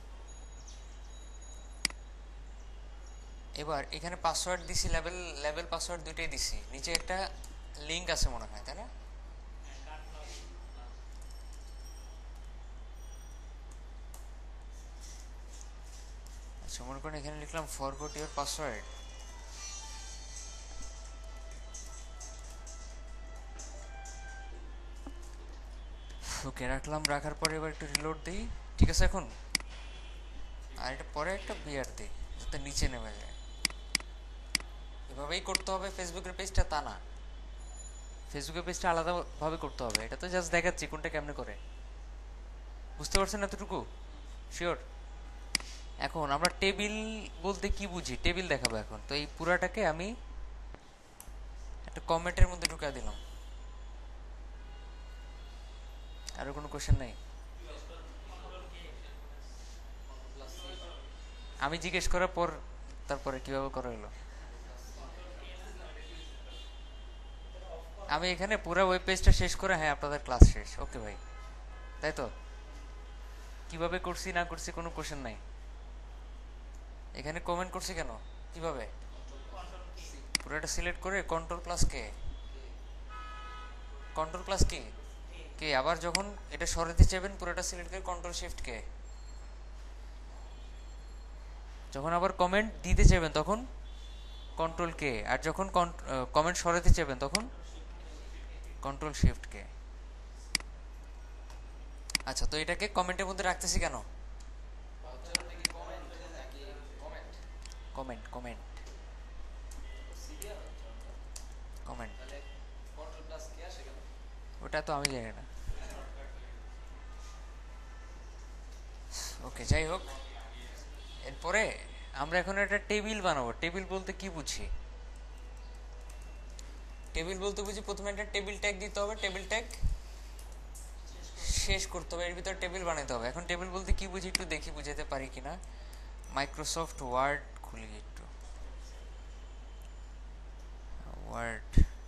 এবার এখানে পাসওয়ার্ড দিছি, লেভেল লেভেল পাসওয়ার্ড দুইটাই দিছি। নিচে একটা লিঙ্ক আছে মনে হয়, তাই না? আচ্ছা, মনে করেন এখানে লিখলাম ফরগট ইওর পাসওয়ার্ড। ওকে রাখলাম, রাখার পরে এবার একটু রিলোড দিই। ঠিক আছে এখন, আর এটা পরে একটা বিয়ার দিই যাতে নিচে নেমে যায়। এভাবেই করতে হবে ফেসবুকের পেজটা, তা না ফেসবুকের পেজটা আলাদাভাবে করতে হবে। এটা তো জাস্ট দেখাচ্ছি কোনটা কেমনে করে, বুঝতে পারছেন এতটুকু? শিওর? এখন আমরা টেবিল বলতে কি বুঝি, টেবিল দেখাবো এখন। তো এই পুরাটাকে আমি একটা কমেন্টের মধ্যে ঢুকা দিলাম। আরো কোনো কোশ্চেন নাই? আমি জিজ্ঞেস করার পর তারপরে কিভাবে করা হলো? আমি এখানে পুরো ওয়েব পেজটা শেষ করে, হ্যাঁ আপনাদের ক্লাস শেষ, ওকে ভাই, তাই তো? কিভাবে করছি না করছি কোনো কোশ্চেন নাই। এখানে কমেন্ট করছি কেন, কিভাবে? পুরোটা সিলেক্ট করে control plus K, control plus K K, আবার যখন এটা সরাতে চাইবেন পুরোটা সিলেক্ট করে কন্ট্রোল শিফট কে। যখন আবার কমেন্ট দিতে চাইবেন তখন কন্ট্রোল কে, আর যখন কমেন্ট সরাতে চাইবেন তখন কন্ট্রোল শিফট কে। আচ্ছা, তো এটাকে কমেন্টের মধ্যে রাখতেছি কেন? কমেন্ট কমেন্ট কমেন্ট, ওটা তো আমি জানি না। ওকে, যাই হোক, এরপরে আমরা এখন একটা টেবিল বানাবো। টেবিল বলতে কি বুঝি? টেবিল বলতে বুঝি প্রথমে একটা টেবিল ট্যাগ দিতে হবে, টেবিল ট্যাগ শেষ করতে হবে, এর ভিতরে টেবিল বানাতে হবে। এখন টেবিল বলতে কি বুঝি একটু দেখি বুঝাতে পারি কিনা। মাইক্রোসফট ওয়ার্ড খুলি একটু, ওয়ার্ড।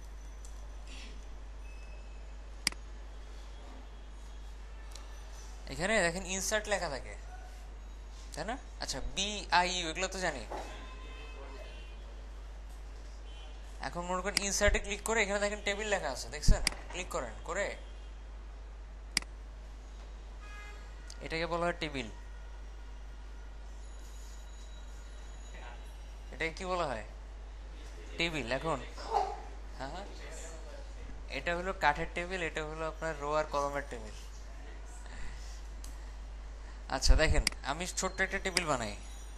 এখানে দেখেন ইনসার্ট লেখা থাকে, তাই না? আচ্ছা, বি আই ইউ এগুলো তো জানি। এখন মনে করেন ইনসার্টে ক্লিক করে এখানে দেখেন টেবিল লেখা আছে, দেখছেন? ক্লিক করেন, করে এটাকে বলা হয় টেবিল। এটাকে কি বলা হয়? টেবিল। এখন হ্যাঁ হ্যাঁ, এটা হলো কাঠের টেবিল, এটা হলো আপনার রো আর কলমের টেবিল। আচ্ছা দেখেন, আমি ছোট্ট একটা টেবিল বানাই।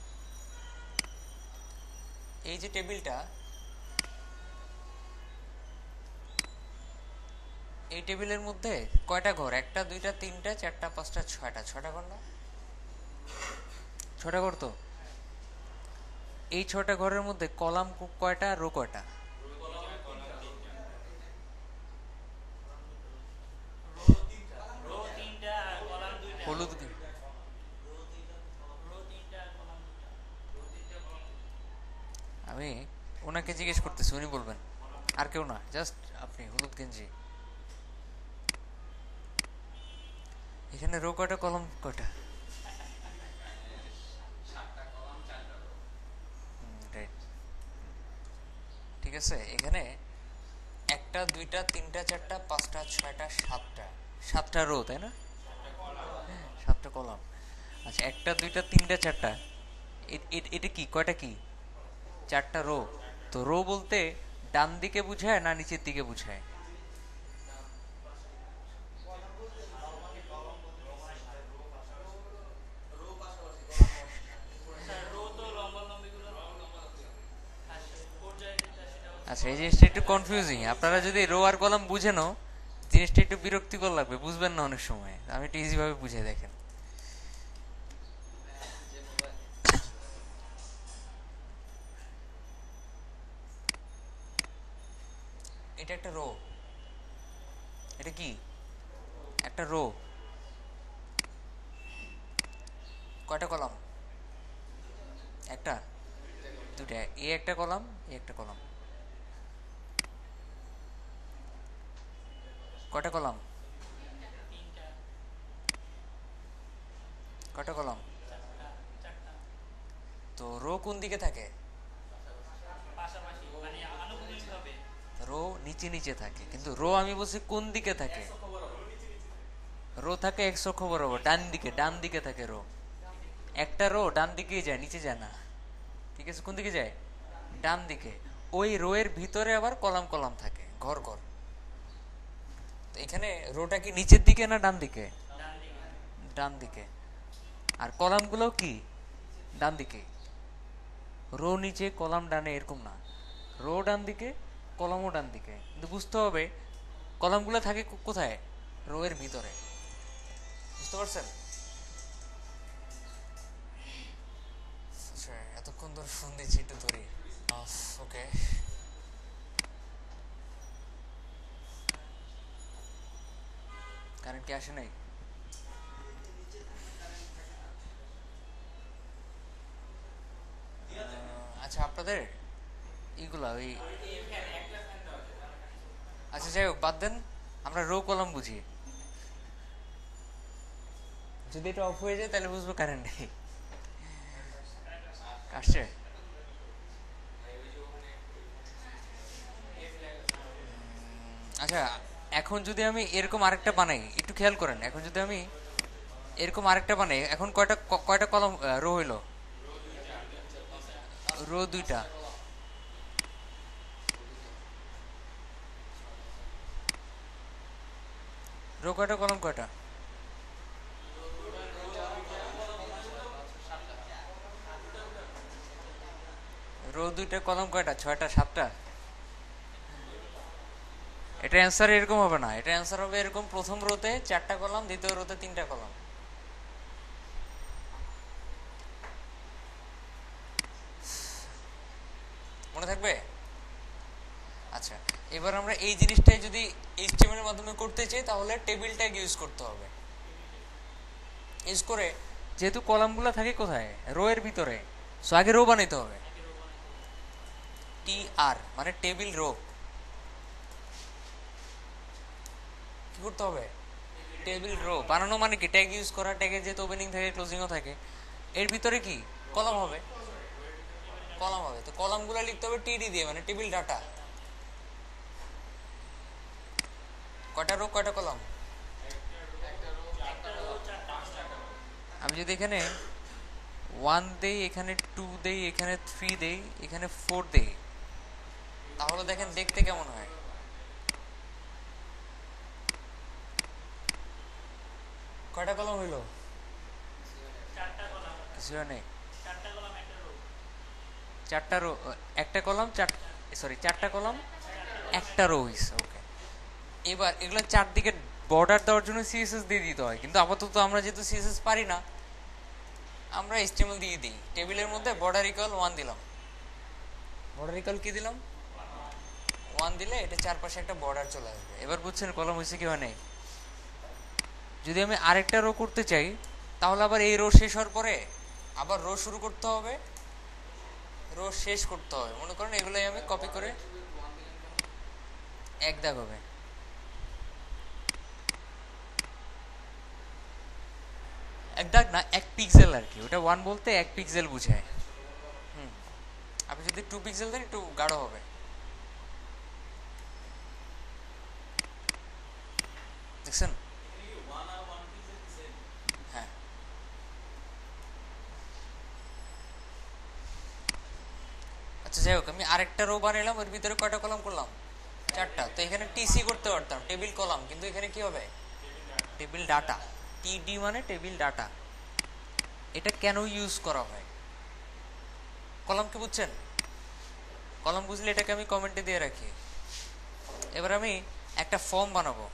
এই যে টেবিলটা, এই টেবিলের মধ্যে কয়টা ঘর? একটা, দুইটা, তিনটা, চারটা, পাঁচটা, ছয়টা। ছয়টা ঘর না? ছয়টা ঘর তো। এই ছয়টা ঘরের মধ্যে কলাম কয়টা, রো কয়টা? হলুদ। আমি ওনাকে জিজ্ঞেস করতেছি, উনি বলবেন, আর কেউ না, জাস্ট আপনি। হলুদ গেঞ্জি। এখানে রো কয়টা, কলম কয়টা? রাইট, ঠিক আছে। এখানে একটা, দুইটা, তিনটা, চারটা, পাঁচটা, ছয়টা, সাতটা। সাতটা রো, তাই না? সাতটা কলাম। আচ্ছা, একটা, দুইটা, তিনটা, চারটা, এটা কি কয়টা, কি চারটা রো। তো রো বলতে ডান দিকে বুঝায় না নিচের দিকে বুঝায়? আচ্ছা, এই জিনিসটা একটু কনফিউজিং। আপনারা যদি রো আর কলাম বুঝেনও জিনিসটা একটু বিরক্তিকর লাগবে, বুঝবেন না অনেক সময়। আমি একটু ইজি ভাবে বুঝাই, দেখেন। এটা একটা রো, এটা কি একটা রো। কয়টা কলাম? একটা, দুটা। এ একটা কলাম, এ একটা কলাম। কয়টা কলাম? কয়টা কলাম? তো রো কোন দিকে থাকে? রো নিচে নিচে থাকে, কিন্তু রো আমি বলছি কোন দিকে থাকে। রো থাকে এক্স অক্ষ বরাবর, ডান দিকে, ডান দিকে থাকে রো। একটা রো ডান দিকেই যায়, নিচে যায় না। ঠিক আছে, কোন দিকে যায়? ডান দিকে। ওই রো এর ভিতরে আবার কলাম কলাম থাকে, ঘর ঘর। এখানে রোটা কি নিচের দিকে না ডান দিকে? ডান দিকে। আর কলামগুলো কি ডান দিকে? রো নিচে কলাম ডানে এরকম না, রো ডান দিকে কলামও ডান দিকে, কিন্তু বুঝতে হবে কলামগুলো থাকে কোথায়? রো এর ভিতরে। বুঝতে পারছেন? এতক্ষণ ধরে ফোন দিচ্ছি, একটু ধরি। ওকে, কারেন্ট কি আসে নাই? আচ্ছা, আপনাদের এইগুলা ওই, আচ্ছা যাই হোক, বাদ দেন, আমরা রো কলাম বুঝি। যদি এটা অফ হয়ে যায় তাহলে বুঝবো কারেন্ট নেই। আসছে? আচ্ছা, এখন যদি আমি এরকম আরেকটা বানাই, একটু খেয়াল করেন, এখন যদি আমি এরকম আরেকটা বানাই, এখন কয়টা কয়টা কলাম রো হইলো? রো দুইটা। রো কয়টা কলাম কয়টা? রো দুইটা কলাম কয়টা? 6টা 7টা? এটা অ্যান্সার এরকম হবে না, এটা অ্যান্সার হবে এরকম, প্রথম রোতে 4টা কলাম, দ্বিতীয় রোতে 3টা কলাম। মনে থাকবে? আচ্ছা, এবার আমরা এই জিনিসটাই যদি এইচটিএমএল এর মাধ্যমে করতে চাই তাহলে টেবিল ট্যাগ ইউজ করতে হবে। ইউজ করে, যেহেতু কলামগুলো থাকে কোথায়? রো এর ভিতরে, সো আগে রো বানাইতে হবে। টি আর মানে টেবিল রো। কি করতে হবে? টেবিল রো বানানো মানে কি? ট্যাগ ইউজ করা, ট্যাগে যেহেতু ওপেনিং থাকে ক্লোজিংও থাকে, এর ভিতরে কি কলাম হবে? কলাম হবে, তো কলামগুলো লিখতে হবে টিডি দিয়ে, মানে টেবিল ডাটা। কয়টা রো কয়টা কলাম? আমি যদি এখানে 1 দেই, এখানে 2 দেই, এখানে 3 দেই, এখানে 4 দেই, তাহলে দেখেন দেখতে কেমন হয়। কয়টা কলাম হইলো? কিছু নেই, 4টা রো, একটা কলাম, সরি 4টা কলাম একটা রো হইছে। ওকে, এবার এগুলো চারদিকে বর্ডার দেওয়ার জন্য সিএসএস দিয়ে দিতে হয়, কিন্তু আপাতত আমরা যেহেতু সিএসএস পারি না, আমরা এইচটিএমএল দিয়ে দিই। টেবিলের মধ্যে বর্ডার ইকুয়াল 1 দিলাম। বর্ডার ইকুয়াল কি দিলাম? 1 দিলে এটা চারপাশে একটা বর্ডার চলে আসবে। এবার বুঝছেন কলম হয়েছে কি হয় নাই? যদি আমি আরেকটা রো করতে চাই তাহলে আবার এই রো শেষ হওয়ার পরে আবার রো শুরু করতে হবে, রো শেষ করতে হবে। মনে করেন এগুলোই আমি কপি করে, এক দাগ হবে, এক দাগ না, 1 পিক্সেল আর কি, ওটা 1 বলতে 1 পিক্সেল বুঝায়। আপনি যদি 2 পিক্সেল দেন একটু গাঢ় হবে। দেখছেন? হ্যাঁ, আচ্ছা যাই হোক, আমি আরেকটা রো বানাইলাম, ওর ভিতরে কয়টা কলাম করলাম? 4টা। তো এখানে টিসি করতে পারতাম, টেবিল কলাম, কিন্তু এখানে কি হবে? Table data. টিডি মানে টেবিল ডাটা। এটা কেন ইউজ করা হয়? কলাম কি বুঝছেন? কলাম বুঝলে এটাকে আমি কমেন্টে দিয়ে রাখি। এবার আমি একটা ফর্ম বানাবো।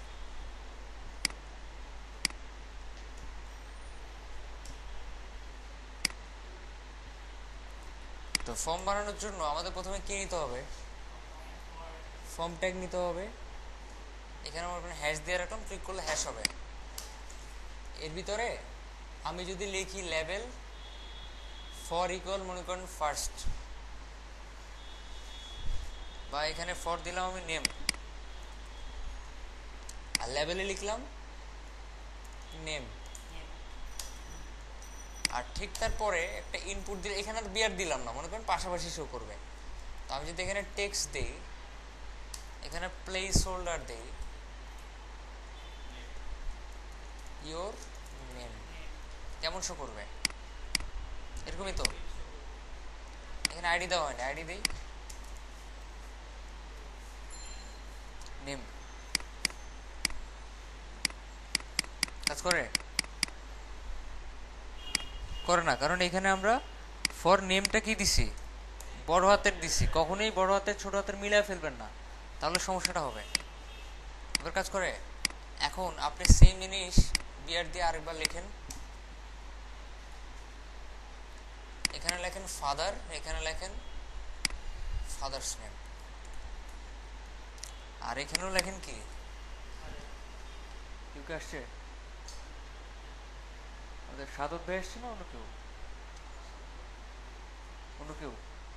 তো ফর্ম বানানোর জন্য আমাদের প্রথমে কি নিতে হবে? ফর্ম ট্যাগ নিতে হবে। এখানে আমার হ্যাশ দিয়ে রাখলাম, ক্লিক করলে হ্যাশ হবে। এর ভিতরে আমি যদি লিখি লেভেল ফর ইকুয়াল, মনে করেন ফার্স্ট, বা এখানে ফর দিলাম আমি নেম, আর লেভেলে লিখলাম নেম, আর ঠিক তারপরে একটা ইনপুট দিলে, এখানে আর বিয়ার দিলাম না, মনে করেন পাশাপাশি শো করবে। তো আমি যদি এখানে টেক্সট দেই, এখানে প্লেস হোল্ডার দেই ইয়োর নেম, কেমন শো করবে? এরকমই তো। এখানে আইডি দেওয়া হয়নি, আইডি দেই নেম। কাজ করে করে না, কারণ এখানে আমরা ফর নেমটা কি দিছি, বড় হাতের দিছি। কখনোই বড় হাতের ছোট হাতের মিলিয়ে ফেলবেন না, তাহলে সমস্যাটা হবে। এবার কাজ করে। এখন আপনি সেম জিনিস বিয়ার দিয়ে আরেকবার লেখেন। এখানে লেখেন ফাদার, এখানে লেখেন ফাদার্স নেম, আর এখানেও লেখেন কি, কেউ কে আসছে আমাদের সাদত ভাই আসছে না অন্য কেউ, অন্য কেউ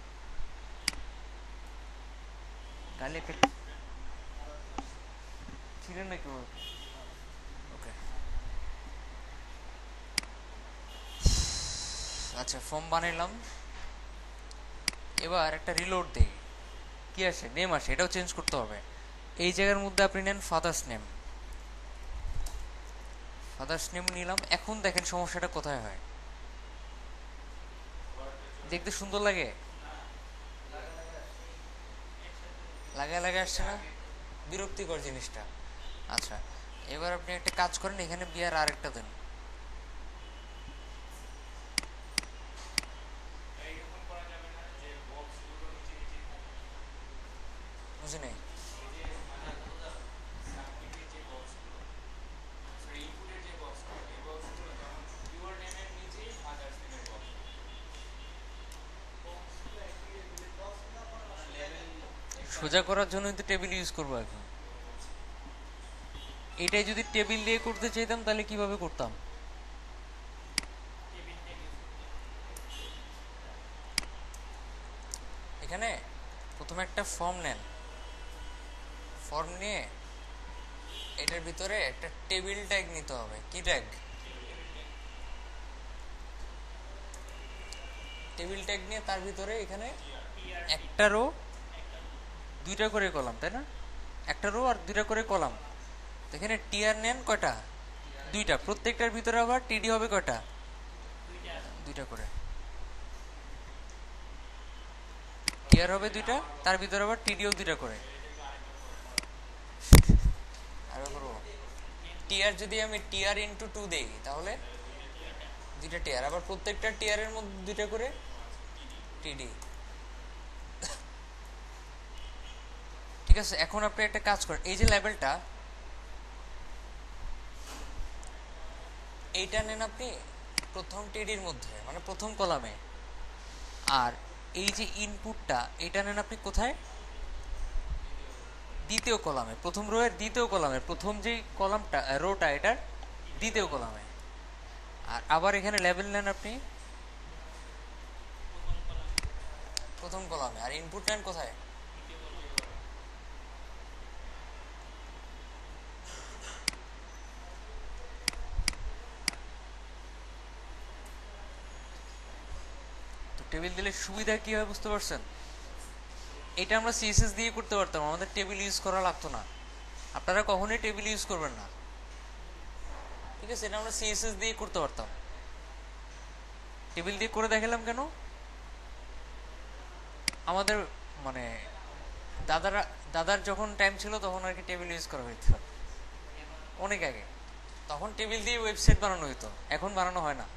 গালে একটা ছিলেন না কেউ? ওকে, আচ্ছা ফর্ম বানাইলাম। এবার একটা রিলোড দেই, কি আসে, নেম আসে, এটাও চেঞ্জ করতে হবে। এই জায়গার মধ্যে আপনি নেন ফাদার্স নেম, ফাদার্স নেম নিলাম। এখন দেখেন সমস্যাটা কোথায় হয়, দেখতে সুন্দর লাগে, লাগায় লাগায় আসছে না, বিরক্তিকর জিনিসটা। আচ্ছা এবার আপনি একটা কাজ করেন, এখানে বিয়ার আরেকটা দেন। বুঝি নাই, সোজা করার জন্য তো টেবিল ইউজ করবো এখন। এটাই যদি টেবিল দিয়ে করতে চাইতাম তাহলে কিভাবে করতাম? এখানে প্রথমে একটা ফর্ম নেন, ফর্ম নিয়ে এটার ভিতরে একটা টেবিল ট্যাগ নিতে হবে। কি ট্যাগ? টেবিল ট্যাগ নিয়ে তার ভিতরে এখানে একটা রো দুইটা করে কলাম, তাই না? একটা রো আর দুইটা করে কলাম। এখানে টিআর নেন কয়টা? দুইটা। প্রত্যেকটার ভিতরে আবার টিডি হবে কয়টা? দুইটা করে। টিআর হবে দুইটা, তার ভিতরে আবার টিডিও দুইটা করে। আরো করবো, টিআর যদি আমি টিআর ইন্টু 2 দেই তাহলে দুইটা টিআর, আবার প্রত্যেকটা টিআর এর মধ্যে দুইটা করে টিডি। ঠিক আছে, এখন আপনি একটা কাজ করেন, এই যে লেভেলটা এইটা নেন আপনি প্রথম টিডির মধ্যে, মানে প্রথম কলামে। আর এই যে ইনপুটটা এটা নেন আপনি কোথায়? দ্বিতীয় কলামে, প্রথম রো এর দ্বিতীয় কলামে, প্রথম যে কলামটা রোটা এটার দ্বিতীয় কলামে। আর আবার এখানে লেভেল নেন আপনি প্রথম কলামে, আর ইনপুট নেন কোথায়? তো টেবিল দিলে সুবিধা কি হয় বুঝতে পারছেন? এটা আমরা সিএসএস দিয়ে করতে পারতাম, আমাদের টেবিল ইউজ করা লাগতো না। আপনারা কখনোই টেবিল ইউজ করবেন না, ঠিক আছে? এটা আমরা সিএসএস দিয়ে করতে পারতাম। টেবিল দিয়ে করে দেখালাম কেন? আমাদের মানে দাদার যখন টাইম ছিল তখন আর কি টেবিল ইউজ করা হইতো অনেক আগে। তখন টেবিল দিয়ে ওয়েবসাইট বানানো হইতো, এখন বানানো হয় না।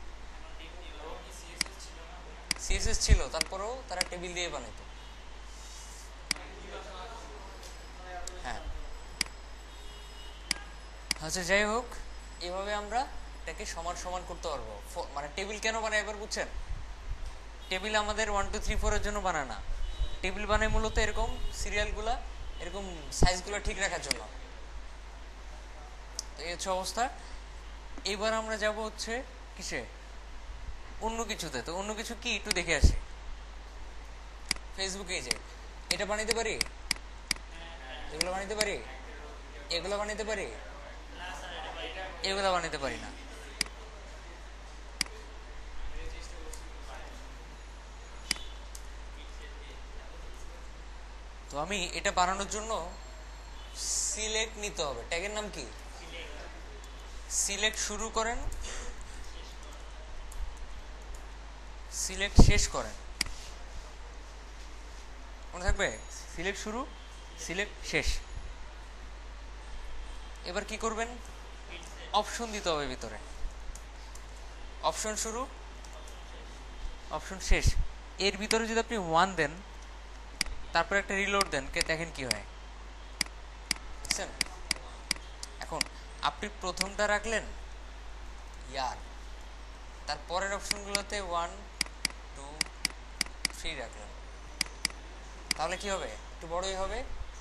সিএসএস ছিল, তারপরেও তারা টেবিল দিয়ে বানাইতো। হ্যাঁ, আচ্ছা যাই হোক, এভাবে আমরা এটাকে সমান সমান করতে পারবো। মানে টেবিল কেন বানাই একবার বুঝছেন? টেবিল আমাদের 1 2 3 4 এর জন্য বানায় না, টেবিল বানাই মূলত এরকম সিরিয়ালগুলা, এরকম সাইজগুলো ঠিক রাখার জন্য। তো এই হচ্ছে অবস্থা। এবার আমরা যাব হচ্ছে কিসে, অন্য কিছুতে। তো অন্য কিছু কি একটু দেখে আসি। ফেসবুকে যে এটা বানাইতে পারি, এগুলো বানাইতে পারি, এগুলো বানাইতে পারি, এগুলো বানাইতে পারি না। তো আমি এটা বানানোর জন্য সিলেক্ট নিতে হবে। ট্যাগের নাম কি? সিলেক্ট শুরু করেন, সিলেক্ট শেষ করেন, মনে থাকবে? সিলেক্ট শুরু, সিলেক্ট শেষ। এবার কি করবেন? অপশন দিতে হবে ভিতরে, অপশন শুরু অপশন শেষ। এর ভিতরে যদি আপনি 1 দেন, তারপর একটা রিলোড দেন, দেখেন কি হয়, বুঝছেন? এখন আপনি প্রথমটা রাখলেন ইয়ার, তারপরের অপশনগুলোতে 1 2 3 রাখলেন, তাহলে কি হবে? একটু বড়ই হবে,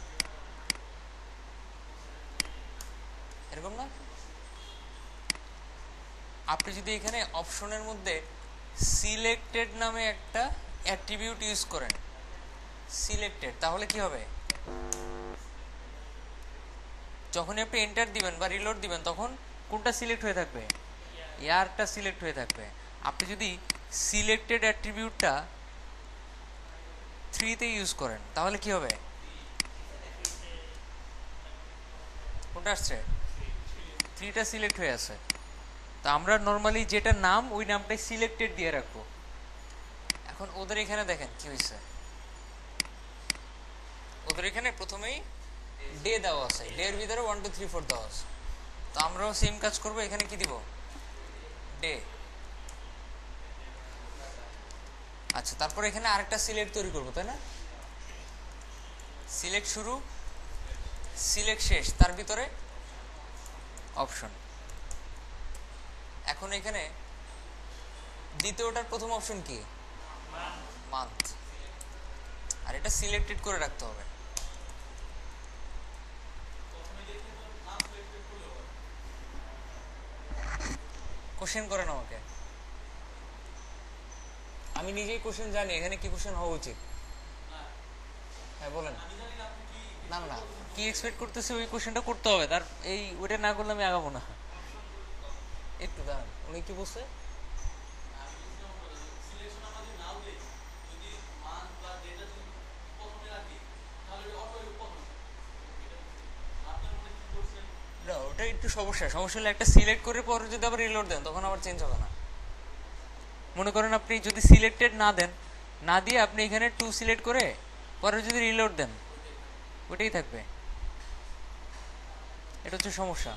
এরকম না? আপনি যদি এখানে অপশনের মধ্যে সিলেক্টেড নামে একটা অ্যাট্রিবিউট ইউজ করেন, সিলেক্টেড, তাহলে কি হবে? যখন আপনি এন্টার দিবেন বা রিলোড দিবেন, তখন কোনটা সিলেক্ট হয়ে থাকবে? ইয়ারটা সিলেক্ট হয়ে থাকবে। আপনি যদি সিলেক্টেড অ্যাট্রিবিউটটা 3 তে ইউজ করেন, তাহলে কি হবে? কোনটা আসছে? 3টা সিলেক্ট হয়ে আছে। তো আমরা নর্মালি যেটা নাম, ওই নামটাই সিলেক্টেড দিয়ে রাখবো। এখন ওদের এখানে দেখেন কি হয়েছে, ওদের এখানে প্রথমেই ডে দেওয়া আছে, ডে এর ভিতরে 1 2 3 4 দেওয়া আছে। তো আমরাও সেম কাজ করব, এখানে কি দিব? ডে। আচ্ছা, তারপর এখানে আরেকটা সিলেক্ট তৈরি করবো, তাই না? সিলেক্ট শুরু, সিলেক্ট শেষ, তার ভিতরে অপশন। এখন এখানে দ্বিতীয়টার প্রথম অপশন কি? মান্থ। আর এটা সিলেক্টেড করে রাখতে হবে। কোশ্চেন করেন আমাকে, আমি নিজেই কোশ্চেন জানি এখানে কি কোশ্চেন হওয়া উচিত। হ্যাঁ বলেন। না না, কি এক্সপেক্ট করতেছে ওই কোশ্চেনটা করতে হবে, তার এই ওটা না করলে আমি আগাবো না। একটু দাঁড়ান, উনি কি বলছে? না, ওটা একটু সমস্যা হলে একটা সিলেক্ট করে পরে যদি আবার রিলোড দেন, তখন আবার চেঞ্জ হবে না। মনে করেন আপনি যদি সিলেক্টেড না দেন, না দিয়ে আপনি এখানে 2 সিলেক্ট করে পরে যদি রিলোড দেন, ওটাই থাকবে। এটা হচ্ছে সমস্যা।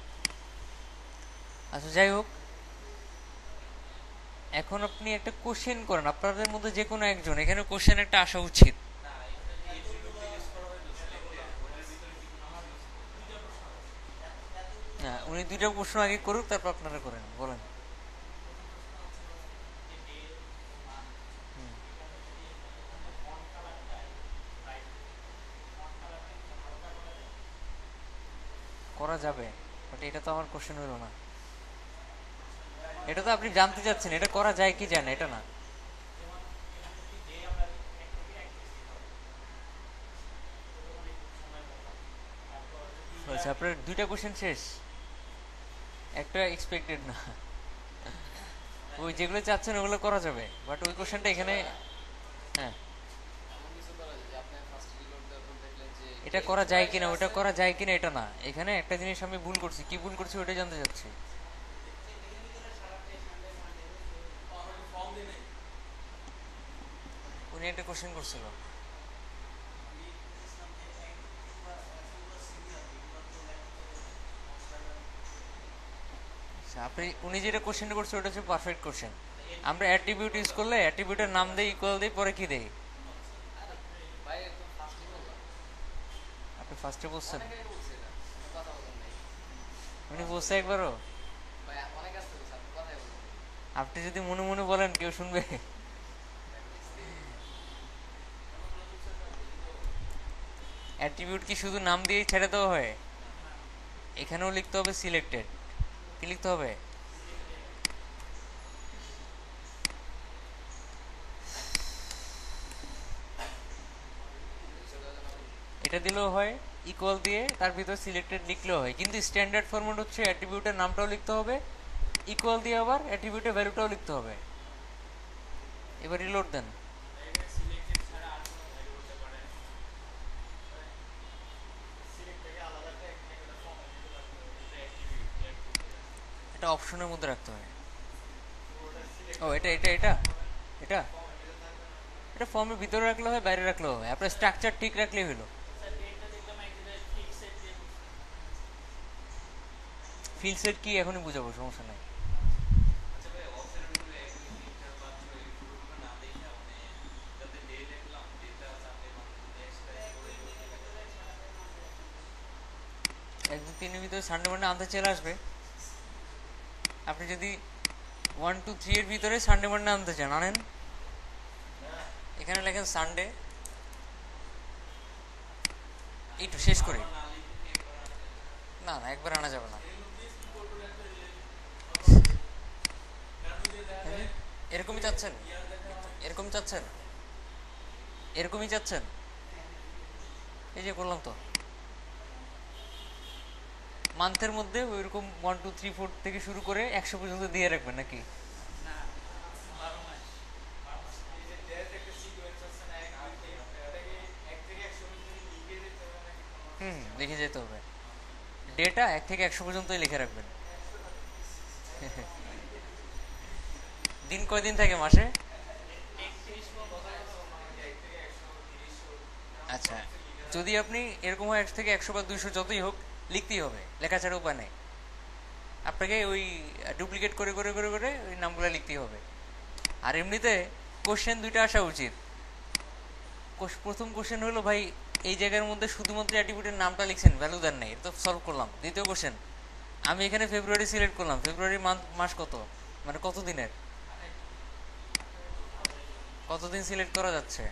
আচ্ছা, যাই হোক, এখন আপনি একটা কোশ্চেন করেন, আপনাদের মধ্যে যে কোনো একজন, এখানে কোশ্চেন একটা আসা উচিত। হ্যাঁ, উনি 2টা প্রশ্ন আগে করুক, তারপর আপনারা করেন, বলেন। করা যাবে, বাট এটা তো আমার কোশ্চেন হলো না। এটা তো আপনি জানতে চাচ্ছেন এটা করা যায় কি যায় না, এটা না। আচ্ছা, আপনার 2টা কোশ্চেন শেষ, একটা এক্সপেক্টেড না। ওই যেগুলো চাচ্ছেন ওগুলো করা যাবে, বাট ওই কোশ্চেনটা এখানে। হ্যাঁ, এটা করা যায় কিনা, ওটা করা যায় কিনা এটা না। এখানে একটা জিনিস আমি ভুল করছি, কি ভুল করছি ওটা জানতে চাচ্ছি। উনি একটা কোশ্চেন করছিল। আচ্ছা, উনি যেটা কোশ্চেনটা করছে ওটা হচ্ছে পারফেক্ট কোশ্চেন। আমরা অ্যাট্রিবিউট ইউজ করলে অ্যাট্রিবিউটের নাম দেই, ইকুয়াল দেই, পরে কি দেই? আপনি ফার্স্টে বলছেন, উনি বলছে একবারও। আপনি যদি মনে মনে বলেন, কেউ শুনবে? অ্যাট্রিবিউট কি শুধু নাম দিয়েই ছেড়ে দেওয়া হয়? এখানেও লিখতে হবে সিলেক্টেড। কি লিখতে হবে? এটা দিলেও হয়, ইকুয়াল দিয়ে তার ভিতর সিলেক্টেড লিখলেও হয়, কিন্তু স্ট্যান্ডার্ড ফরম্যাট হচ্ছে অ্যাট্রিবিউটের নামটাও লিখতে হবে, ইকুয়াল দিয়ে আবার অ্যাট্রিবিউটের ভ্যালুটাও লিখতে হবে। এবার রিলোড দেন। এটা অপশনের মধ্যে রাখতে হয়। ও, এটা এটা এটা এটা এটা ফর্মের ভিতরে রাখলে হয়, বাইরে রাখলেও হয়, আপনার স্ট্রাকচার ঠিক রাখলেই হলো। ফিল্ড সেট কি এখনই বুঝাবো, সমস্যা নাই। এক দু তিনের ভিতরে সানডে মানডে আনতে চলে আসবে। আপনি যদি 1 2 3 এর ভিতরে সানডে মানডে আনতে চান আনেন, এখানে লেখেন সানডে, একটু শেষ করি। না না, একবার আনা যাবে না। এরকমই চাচ্ছেন, এরকম চাচ্ছেন, এরকমই চাচ্ছেন? এই যে করলাম তো, মান্থের মধ্যে ওইরকম 1 2 3 4 থেকে শুরু করে 100 পর্যন্ত দিয়ে রাখবেন নাকি? লিখে যেতে হবে, ডেটা 1 থেকে 100 পর্যন্তই লিখে রাখবেন। দিন কয়দিন থাকে মাসে? আচ্ছা, যদি আপনি এরকম হয় 1 থেকে 100 বা 200 যতই হোক লিখতেই হবে, লেখা ছাড়া উপায় নেই। আপনাকে ওই ডুপ্লিকেট করে করে করে করে ওই নামগুলো লিখতেই হবে। আর এমনিতে কোশ্চেন দুইটা আসা উচিত। প্রথম কোশ্চেন হলো ভাই এই জায়গার মধ্যে শুধুমাত্র অ্যাট্রিবিউটের নামটা লিখছেন, ভ্যালু দেন নাই, এটা তো সলভ করলাম। দ্বিতীয় কোশ্চেন, আমি এখানে ফেব্রুয়ারি সিলেক্ট করলাম, ফেব্রুয়ারি মাস কত, মানে কত দিনের, কতদিন সিলেক্ট করা যাচ্ছে।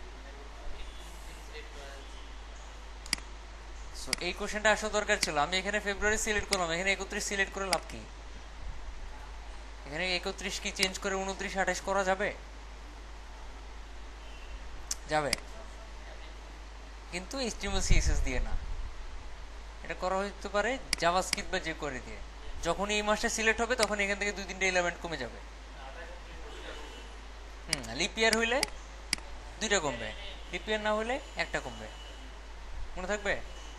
সো এই কোশ্চেনটা আসা দরকার ছিল। আমি এখানে ফেব্রুয়ারি সিলেক্ট করলাম, এখানে 31 সিলেক্ট করে লাভ কি? এখানে 31 কি চেঞ্জ করে 29 28 করা যাবে? যাবে, কিন্তু HTML CSS দিয়ে না। এটা করা হতে পারে জাভাস্ক্রিপ্ট বা যে করে দিয়ে। যখন এই মাসটা সিলেক্ট হবে তখন এখান থেকে 2 3টে এলিমেন্ট কমে যাবে। লিপ ইয়ার হইলে 2টা কমবে, লিপ ইয়ার না হলে 1টা কমবে। মনে থাকবে?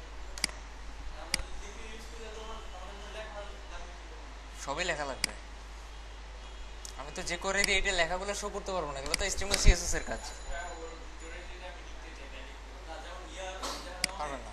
সবই লেখা লাগবে। আমি তো যে করে দিই এটা লেখাগুলো শো করতে পারবো না, এগুলো তো HTML CSS এর কাজ। পারবেন না,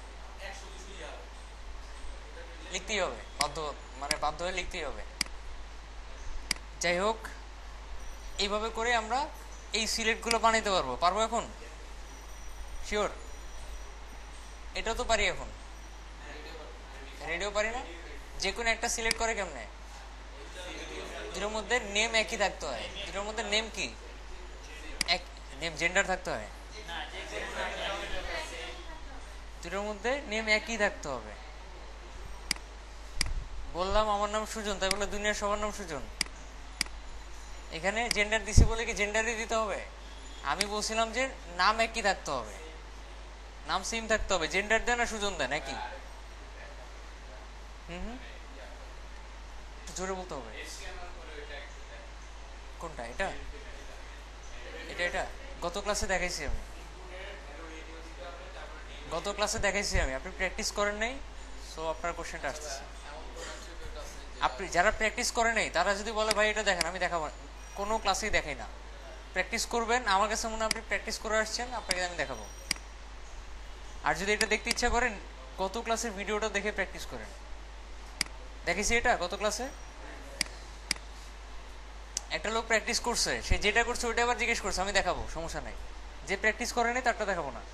লিখতেই হবে, বাধ্য, মানে বাধ্য হয়ে লিখতেই হবে। যাই হোক, এইভাবে করে আমরা এই সিলেক্টগুলো বানাইতে পারবো। পারবো এখন? শিওর? এটা তো পারি এখন, রেডিও পারি না? যে কোনো একটা সিলেক্ট করে কেমনে? দুটোর মধ্যে নেম একই থাকতে হয়। দুটোর মধ্যে নেম কি এক, নেম জেন্ডার থাকতে হয়। দুটোর মধ্যে নেম একই থাকতে হবে। বললাম আমার নাম সুজন, তাই বলে দুনিয়ার সবার নাম সুজন? এখানে জেন্ডার দিছি বলে কি জেন্ডারই দিতে হবে? আমি বলছিলাম যে নাম একই থাকতে হবে, নাম সেম থাকতে হবে। জেন্ডার দেন আর সুজন দেন একই। জোরে বলতে হবে। কোনটা? এটা এটা এটা গত ক্লাসে দেখাইছি আমি, গত ক্লাসে দেখাইছি আমি। আপনি প্র্যাকটিস করেন নাই, সো আপনার কোশ্চেনটা আসতেছে। আপনি যারা প্র্যাকটিস করে নাই তারা যদি বলে ভাই এটা দেখেন, আমি দেখাবো, কোনো ক্লাসেই দেখাই না। প্র্যাকটিস করবেন, আমার কাছে মনে হয় আপনি প্র্যাকটিস করে আসছেন, আপনাকে আমি দেখাবো। আর যদি এটা দেখতে ইচ্ছা করেন, গত ক্লাসের ভিডিওটা দেখে প্র্যাকটিস করেন। দেখেছি এটা গত ক্লাসে একটা লোক প্র্যাকটিস করছে, সে যেটা করছে ওইটা আবার জিজ্ঞেস করছে, আমি দেখাবো, সমস্যা নাই। যে প্র্যাকটিস করে নাই তারটা দেখাবো না।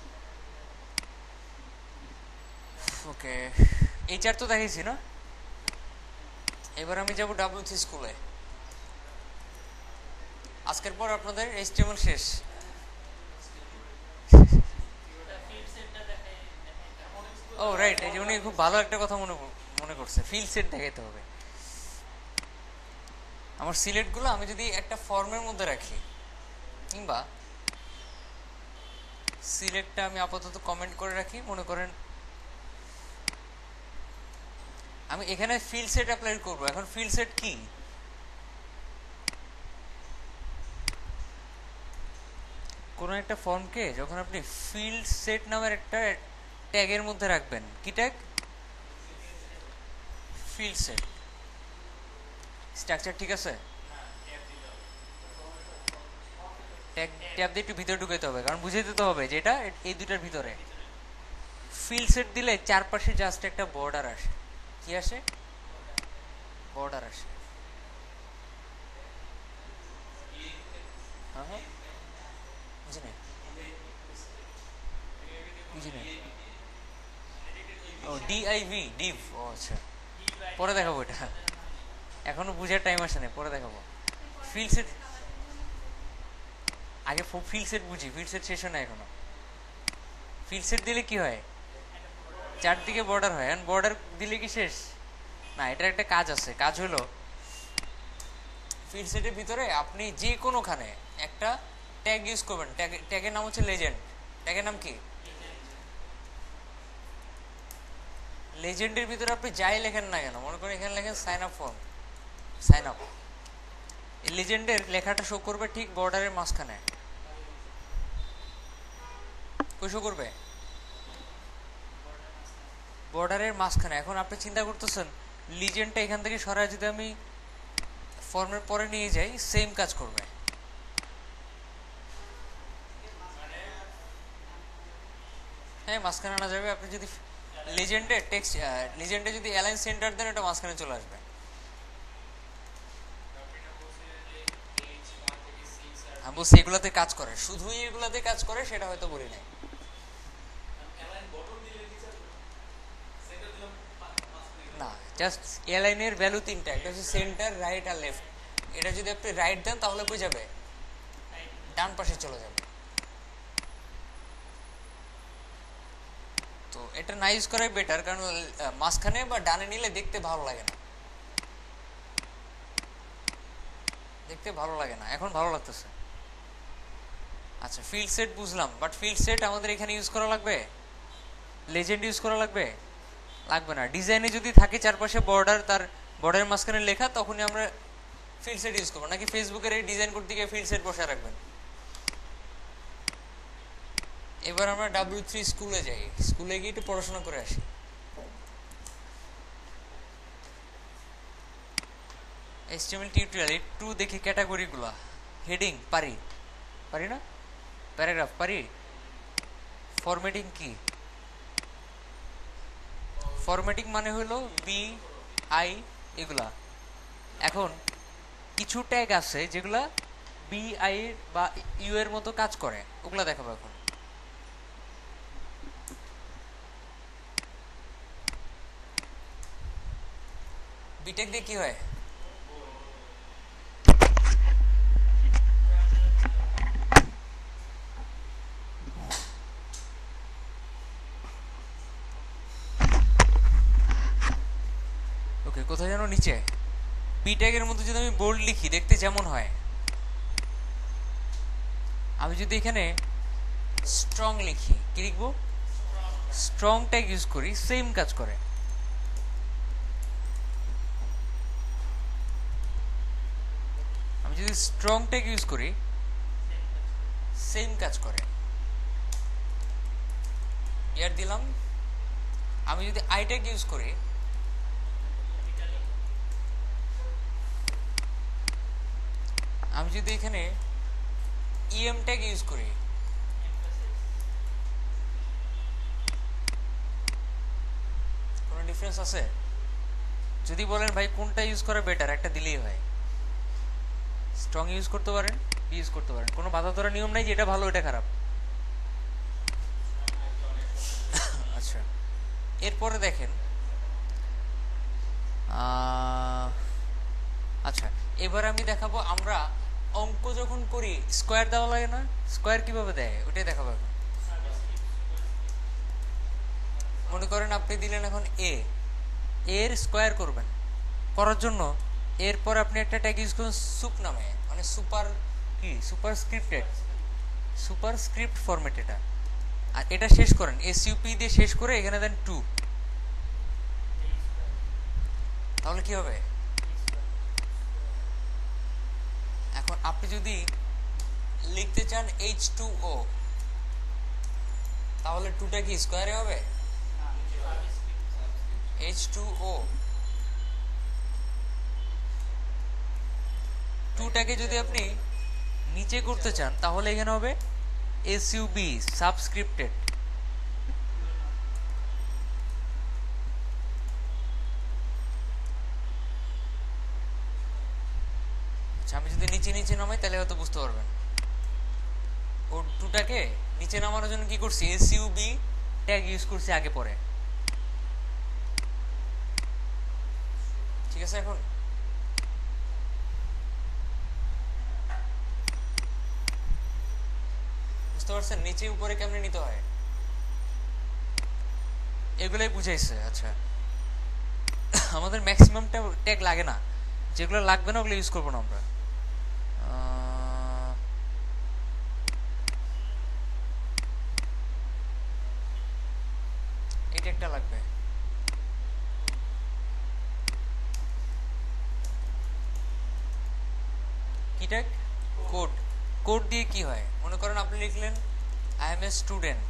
ওকে, HR তো দেখাইছি না? এবার আমি যাব WC স্কুলে। আজকের পর আপনাদের HTML শেষ। ও রাইট, এই যে উনি খুব ভালো একটা কথা মনে করছে, ফিল্ড সেট দেখাইতে হবে। আমার সিলেক্টগুলো আমি যদি একটা ফর্মের মধ্যে রাখি, কিংবা সিলেক্টটা আমি আপাতত কমেন্ট করে রাখি, মনে করেন আমি এখানে ফিল্ড সেট অ্যাপ্লাই করব। এখন ফিল্ড সেট কি? কোনো একটা ফর্মকে যখন আপনি ফিল্ড সেট নামের একটা ট্যাগের মধ্যে রাখবেন, কি ট্যাগ? Field set. স্ট্রাকচার ঠিক আছে? ট্যাব দিয়ে একটু ভিতরে ঢুকাইতে হবে, কারণ বুঝিয়ে দিতে হবে যে এটা এই দুটার ভিতরে। ফিল্ড সেট দিলে চারপাশে জাস্ট একটা বর্ডার আসে। কি আসে? বর্ডার আসে। হ্যাঁ হ্যাঁ, বুঝি না বুঝি না। ও ডিআইভি, ডিভ, ও আচ্ছা, পরে দেখাবো এটা, এখনো বুঝার টাইম আসে না, পরে দেখাবো। ফিল্ড সেট আগে, ফিল্ড সেট বুঝি, ফিল্ড সেট শেষ হয় না এখনো। ফিল্ড সেট দিলে কি হয়, চারদিকে বর্ডার হয়, এখন বর্ডার দিলে কি শেষ না, এটার একটা কাজ আছে। কাজ হলো ফিল্ড সেটের ভিতরে আপনি যে কোনোখানে একটা ট্যাগ ইউজ করবেন। ট্যাগের নাম হচ্ছে লেজেন্ড। ট্যাগের নাম কি? লেজেন্ডের ভিতরে আপনি যাই লেখেন না কেন, মনে করেন এখানে লেখেন sign up form, sign up, এই লেজেন্ডের লেখাটা শো করবে ঠিক বর্ডারের মাঝখানে। কই শো করবে? বর্ডারের মাঝখানে। এখন আপনি চিন্তা করতেছেন লিজেন্ডটা এখান থেকে সরাই যদি আমি ফর্মের পরে নিয়ে যাই, সেম কাজ করবে। হ্যাঁ, মাঝখানে আনা যাবে। আপনি যদি লিজেন্ডে টেক্সট, লিজেন্ডে যদি অ্যালাইন সেন্টার দেন, এটা মাঝখানে চলে আসবে। আমি বলছি এগুলাতে কাজ করে, শুধুই এগুলাতে কাজ করে, সেটা হয়তো বলি নাই। না, জাস্ট অ্যালাইনের ভ্যালু তিনটা, একটা হচ্ছে সেন্টার, রাইট আর লেফট। এটা যদি আপনি রাইট দেন তাহলে কই যাবে? ডান পাশে চলে যাবে। তো এটা না ইউজ করাই বেটার, কারণ মাঝখানে বা ডানে নিলে দেখতে ভালো লাগে না, দেখতে ভালো লাগে না। এখন ভালো লাগতেছে। আচ্ছা, ফিল্ড সেট বুঝলাম, বাট ফিল্ড সেট আমাদের এখানে ইউজ করা লাগবে? লেজেন্ড ইউজ করা লাগবে? লাগবে না। ডিজাইনে যদি থাকে চারপাশে বর্ডার, তার বর্ডারের মাঝখানে লেখা, তখনই আমরা ফিল্ড সেট ইউজ করবো। নাকি ফেসবুকের এই ডিজাইন করতে গিয়ে ফিল্ড সেট বসে রাখবেন? এবার আমরা W3 স্কুলে যাই, স্কুলে গিয়ে একটু পড়াশোনা করে আসি। HTML টিউটোরিয়াল একটু দেখি ক্যাটাগরিগুলা। হেডিং পারি, পারি না? প্যারাগ্রাফ পারি? ফরম্যাটিং কি? ফরম্যাটিং মানে হলো বি, আই, এগুলা। এখন কিছু ট্যাগ আছে যেগুলা বি, আই বা ইউ এর মতো কাজ করে, ওগুলা দেখাবো এখন। বিটেক দিয়ে কি হয়? ওকে, কোথায় যেন নিচে বিটেকের মধ্যে যদি আমি বোল্ড লিখি, দেখতে যেমন হয়। আমি যদি এখানে স্ট্রং লিখি, কি লিখবো? স্ট্রং ট্যাগ ইউজ করি, সেম কাজ করে। আমি যদি স্ট্রং ট্যাগ ইউজ করি, সেম কাজ করে। ইয়ার দিলাম। আমি যদি আই ট্যাগ ইউজ করি, আমি যদি এখানে ইএম ট্যাগ ইউজ করি, কোনো ডিফারেন্স আছে? যদি বলেন ভাই কোনটা ইউজ করা বেটার, একটা দিলেই হয়। স্ট্রং ইউজ করতে পারেন, ইউজ করতে পারেন, কোনো বাধা ধরা নিয়ম নাই যে এটা ভালো এটা খারাপ। আচ্ছা, এরপরে দেখেন, আচ্ছা এবার আমি দেখাবো আমরা অঙ্ক যখন করি স্কোয়ার দেওয়া লাগে না? স্কোয়ার কিভাবে দেয় ওটাই দেখাবো এখন। মনে করেন আপনি দিলেন এখন এর স্কোয়ার করবেন, করার জন্য এরপর আপনি একটা ট্যাগ ইউজ করুন সুপ নামে, মানে সুপার কি, super scripted, super script format এটা। আর এটা শেষ করেন এসইউপি দিয়ে শেষ করে এখানে দেন 2, তাহলে কি হবে? এখন আপনি যদি লিখতে চান H2O, তাহলে 2টা কি স্কোয়ারে হবে? H2O 2টাকে যদি আপনি নিচে করতে চান তাহলে এখানে হবে SUB, সাবস্ক্রিপ্টেড। আচ্ছা, আমি যদি নিচে নিচে নামাই তাহলে হয়তো বুঝতে পারবেন। কোড টুটাকে নিচে নামানোর জন্য কি করছি, এসইউবি ট্যাগ ইউজ করছি আগে পরে। ঠিক আছে, এখন বুঝতে পারছেন নিচে উপরে কেমনে নিতে হয়, এগুলোই বুঝাইছে। আচ্ছা, আমাদের ম্যাক্সিমাম ট্যাগ লাগে না, যেগুলো লাগবে না ওগুলো ইউজ করবো না আমরা। এই ট্যাগটা লাগবে। কি ট্যাগ? কোড। কোড দিয়ে কি হয়, মনে করেন আপনি লিখলেন আই এম এ স্টুডেন্ট,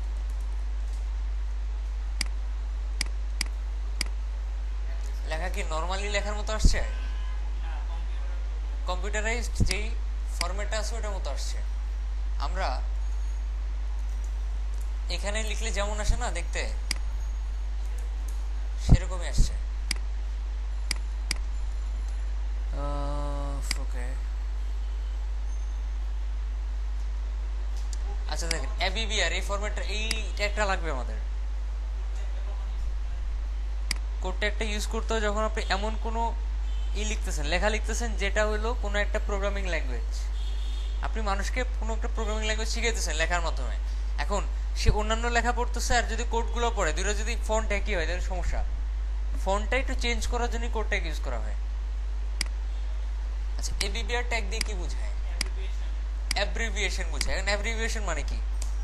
লেখা কি নর্মালি লেখার মতো আসছে? কম্পিউটারাইজড যেই ফরম্যাটটা আছে ওটার মতো আসছে। আমরা এখানে লিখলে যেমন আসে না দেখতে, সেরকমই আসছে। ওকে, আচ্ছা দেখেন এবিবিআর এই ফরম্যাটটা, এই ট্যাগটা লাগবে আমাদের। কোড ট্যাগটা ইউজ করতে হয় যখন আপনি এমন কোনো লিখতেছেন, লেখা লিখতেছেন যেটা হলো কোনো একটা প্রোগ্রামিং ল্যাঙ্গুয়েজ। আপনি মানুষকে কোনো একটা প্রোগ্রামিং ল্যাঙ্গুয়েজ শিখাইতেছেন লেখার মাধ্যমে। এখন সে অন্যান্য লেখা পড়তেছে আর যদি কোডগুলো পড়ে, দুটো যদি ফন্ট একই হয় তাহলে সমস্যা। ফন্টটা একটু চেঞ্জ করার জন্য কোড ট্যাগ ইউজ করা হয়। আচ্ছা, এবিবিআর ট্যাগ দিয়ে কি বোঝায়? অ্যাব্রিভিয়েশন বোঝায়। এখন অ্যাব্রিভিয়েশন মানে কি?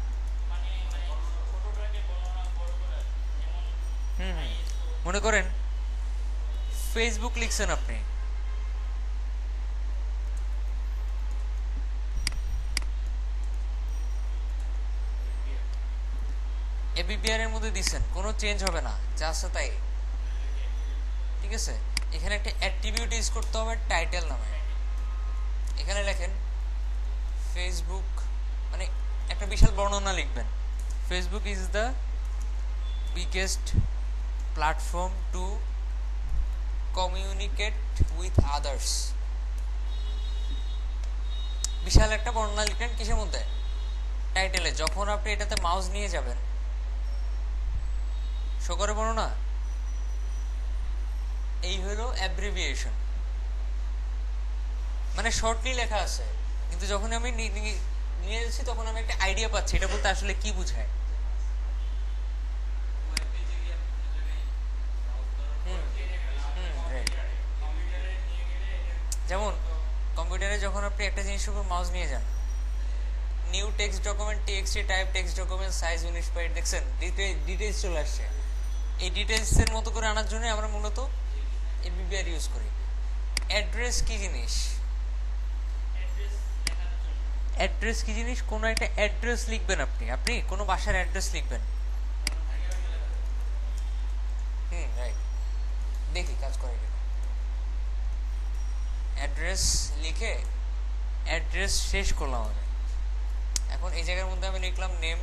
হুম হুম, মনে করেন ফেসবুক লিখছেন আপনি, এবিবিআর এর মধ্যে দিচ্ছেন, কোনো চেঞ্জ হবে না, যা আছে তাই। ঠিক আছে, এখানে একটা অ্যাট্রিবিউট ইউজ করতে হবে টাইটেল নামে। এখানে লেখেন ফেসবুক, মানে একটা বিশাল বর্ণনা লিখবেন, Facebook is the biggest platform to communicate with others. বিশাল একটা বর্ণনা লিখলেন কিসের মধ্যে? টাইটেলে। যখন আপনি এটাতে মাউস নিয়ে যাবেন, শো করে বর্ণনা, এই হলো অ্যাব্রিভিয়েশন, মানে শর্টলি লেখা আছে, কিন্তু যখন আমি নিয়ে যাচ্ছি তখন আমি একটা আইডিয়া পাচ্ছি এটা বলতে আসলে কি বুঝায়। যেমন কম্পিউটারে যখন আপনি একটা জিনিসের উপর মাউস নিয়ে যান, new text document, TXT type text document, size 19 byte, দেখছেন ডিটেইলস চলে আসছে। এই ডিটেইলসের মতো করে আনার জন্য আমরা মূলত এবিবিআর ইউজ করি। অ্যাড্রেস কি জিনিস? অ্যাড্রেস কি জিনিস? কোনো একটা অ্যাড্রেস লিখবেন আপনি, আপনি কোনো বাসার অ্যাড্রেস লিখবেন। রাইট, দেখি কাজ করে কিনা। অ্যাড্রেস লিখে অ্যাড্রেস শেষ করলাম আমি। এখন এই জায়গার মধ্যে আমি লিখলাম নেম,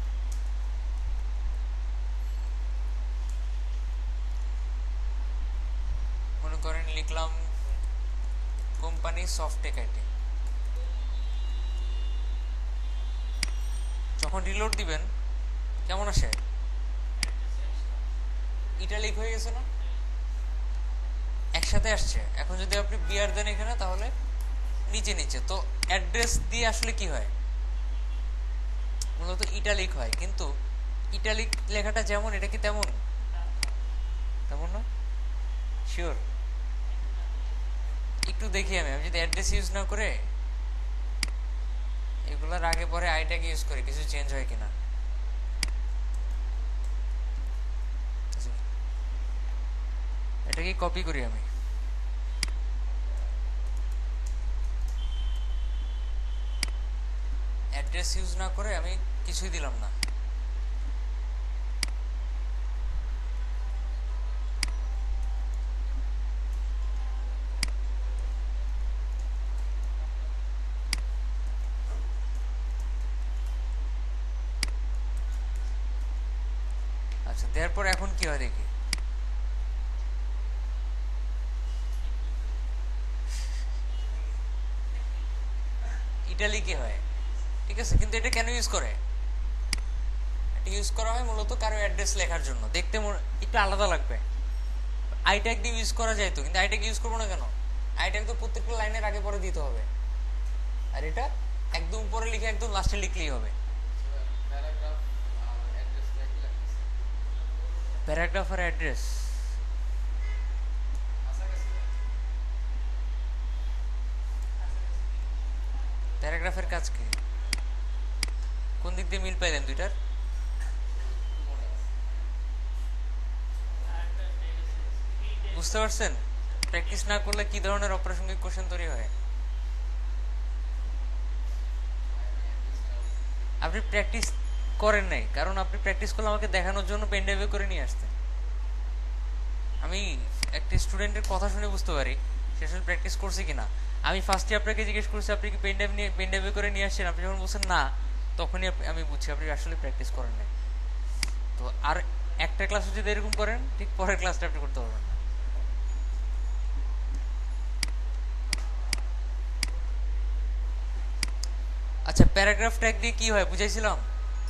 মনে করেন লিখলাম কোম্পানি সফটেক আইটি। যখন রিলোড দিবেন কেমন আসে? ইটালিক হয়ে গেছে না, একসাথে আসছে। এখন যদি আপনি বিআর দেন এখানে তাহলে নিচে নিচে, তো অ্যাড্রেস দিয়ে আসলে কি হয়? মূলত ইটালিক হয়, কিন্তু ইটালিক লেখাটা যেমন এটা কি তেমন? তেমন না, শিওর? একটু দেখি আমি যদি অ্যাড্রেস ইউজ না করে এগুলোর আগে পরে আইটাকে ইউজ করি, কিছু চেঞ্জ হয় কিনা। এটাকে কপি করি আমি, অ্যাড্রেস ইউজ না করে আমি কিছুই দিলাম না। আচ্ছা, দেওয়ার পর এখন কি হয় দেখি। ইটালিকে হয়, ঠিক আছে? কিন্তু এটা কেন ইউজ করে? এটা ইউজ করা হয় মূলত কারো অ্যাড্রেস লেখার জন্য, দেখতে একটু আলাদা লাগবে। আই ট্যাগ দিয়ে ইউজ করা যায় তো, কিন্তু আই ট্যাগ ইউজ করবো না কেন? আই ট্যাগ তো প্রত্যেকটা লাইনের আগে পরে দিতে হবে, আর এটা একদম উপরে লিখে একদম লাস্টে লিখলেই হবে। প্যারাগ্রাফ আর অ্যাড্রেস প্যারাগ্রাফের কাজ কি? কোন দিক দিয়ে মিল পাইলেন দুইটার? বুঝতে পারছেন প্র্যাকটিস না করলে কি ধরনের অপ্রাসঙ্গিক কোশ্চেন তৈরি হয়? আপনি প্র্যাকটিস করেন নাই, কারণ আপনি প্র্যাকটিস করলে আমাকে দেখানোর জন্য পেন ড্রাইভে করে নিয়ে আসতেন। আমি একটা স্টুডেন্টের কথা শুনে বুঝতে পারি সে আসলে প্র্যাকটিস করছে কিনা। আমি ফার্স্টে আপনাকে জিজ্ঞেস করছি আপনি কি পেন ড্রাইভে করে নিয়ে আসছেন, আপনি যখন বলছেন না, তখনই আমি বুঝছি আপনি আসলে প্র্যাকটিস করেন নাই। তো আর একটা ক্লাসে যদি এরকম করেন, ঠিক পরের ক্লাসটা আপনি করতে পারবেন না। আচ্ছা, প্যারাগ্রাফ ট্যাগ দিয়ে কি হয় বুঝাইছিলাম?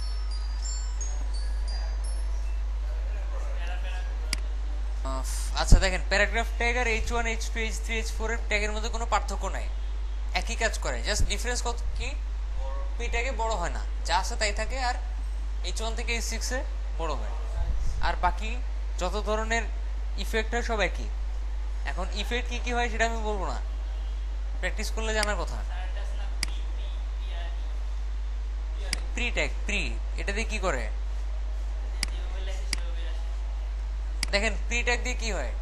আচ্ছা দেখেন, প্যারাগ্রাফ ট্যাগ আর H1 H2 H3 H4 এর ট্যাগের মধ্যে কোনো পার্থক্য নাই, একই কাজ করে। জাস্ট ডিফারেন্স কত কি, পি ট্যাগে বড় হয় না, যা আছে তাই থাকে, আর H1 থেকে H6 এ বড় হয়, আর বাকি যত ধরনের ইফেক্ট হয় সব একই। এখন ইফেক্ট কি কি হয় সেটা আমি বলবো না, প্র্যাকটিস করলে জানার কথা। প্রি ট্যাগ, প্রি, এটা দিয়ে কি করে দেখেন, প্রি ট্যাগ দিয়ে কি হয়?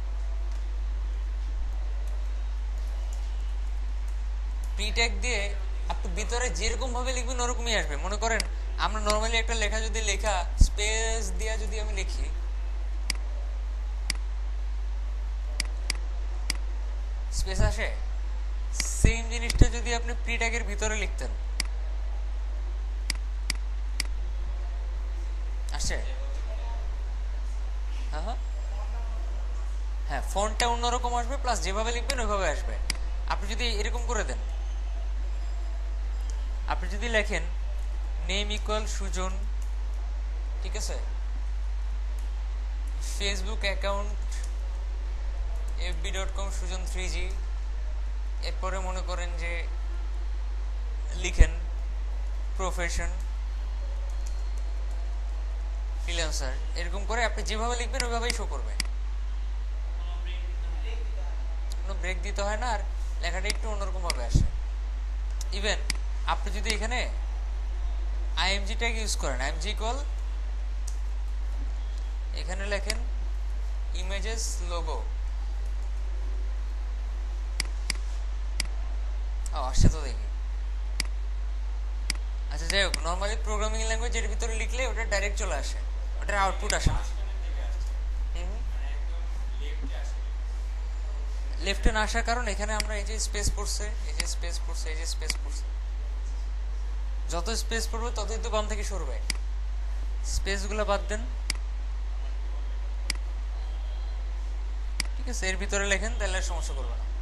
প্রি ট্যাগ দিয়ে আপনি ভিতরে যেরকম ভাবে লিখবেন ওরকমই আসবে। মনে করেন আমরা নর্মালি একটা লেখা যদি স্পেস দিয়ে যদি আমি লিখি, স্পেস আসে? সেম জিনিসটা যদি আপনি প্রি ট্যাগের ভিতরে লিখতেন, আসে? হ্যাঁ, ফন্টটা অন্যরকম আসবে, প্লাস যেভাবে লিখবেন ওইভাবে আসবে। আপনি যদি এরকম করে দেন, আপনি যদি লেখেন নেম ইকুয়াল সুজন, ঠিক আছে, Facebook account fb.com Sujan 3G, এরপরে মনে করেন যে লিখেন প্রফেশন ফ্রিল্যান্সার, এরকম করে আপনি যেভাবে লিখবেন ওইভাবেই শো করবে, কোনো ব্রেক দিতে হয় না, আর লেখাটা একটু অন্যরকম ভাবে আসে। ইভেন আপনি যদি এখানে আইএমজি ট্যাগ ইউজ করেন, আইএমজি ইকুয়াল, এখানে লেখেন ইমেজেস লোগো, আসছে তো দেখি। আচ্ছা যাই হোক, নর্মালি প্রোগ্রামিং ল্যাঙ্গুয়েজ এর ভিতরে লিখলে ওটা ডাইরেক্ট চলে আসে, ওটার আউটপুট আসে না। লেফটে না আসার কারণ এখানে আমরা এই যে স্পেস পড়ছে, এই যে স্পেস পড়ছে, এই যে স্পেস পড়ছে, যত স্পেস পড়বে ততই তো বাম থেকে সরবে। স্পেসগুলো বাদ দেন, ঠিক আছে, এর ভিতরে লেখেন, তাহলে সমস্যা করবে না।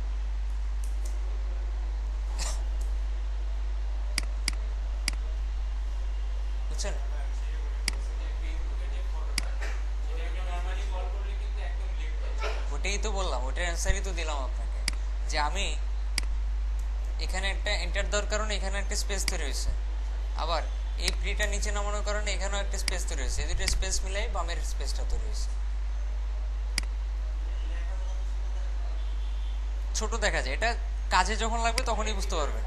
বুঝছেন? ওটাই তো বললাম, ওটার অ্যান্সারই তো দিলাম আপনাকে, যে আমি এখানে একটা এন্টার দেওয়ার কারণে এখানে একটা স্পেস তৈরি হয়েছে, আবার এই প্রিটা নিচে নামানোর কারণে এখানেও একটা স্পেস তৈরি হয়েছে, এই দুটো স্পেস মিলাই বামের স্পেসটা তৈরি হয়েছে। ছোট দেখা যায়, এটা কাজে যখন লাগবে তখনই বুঝতে পারবেন,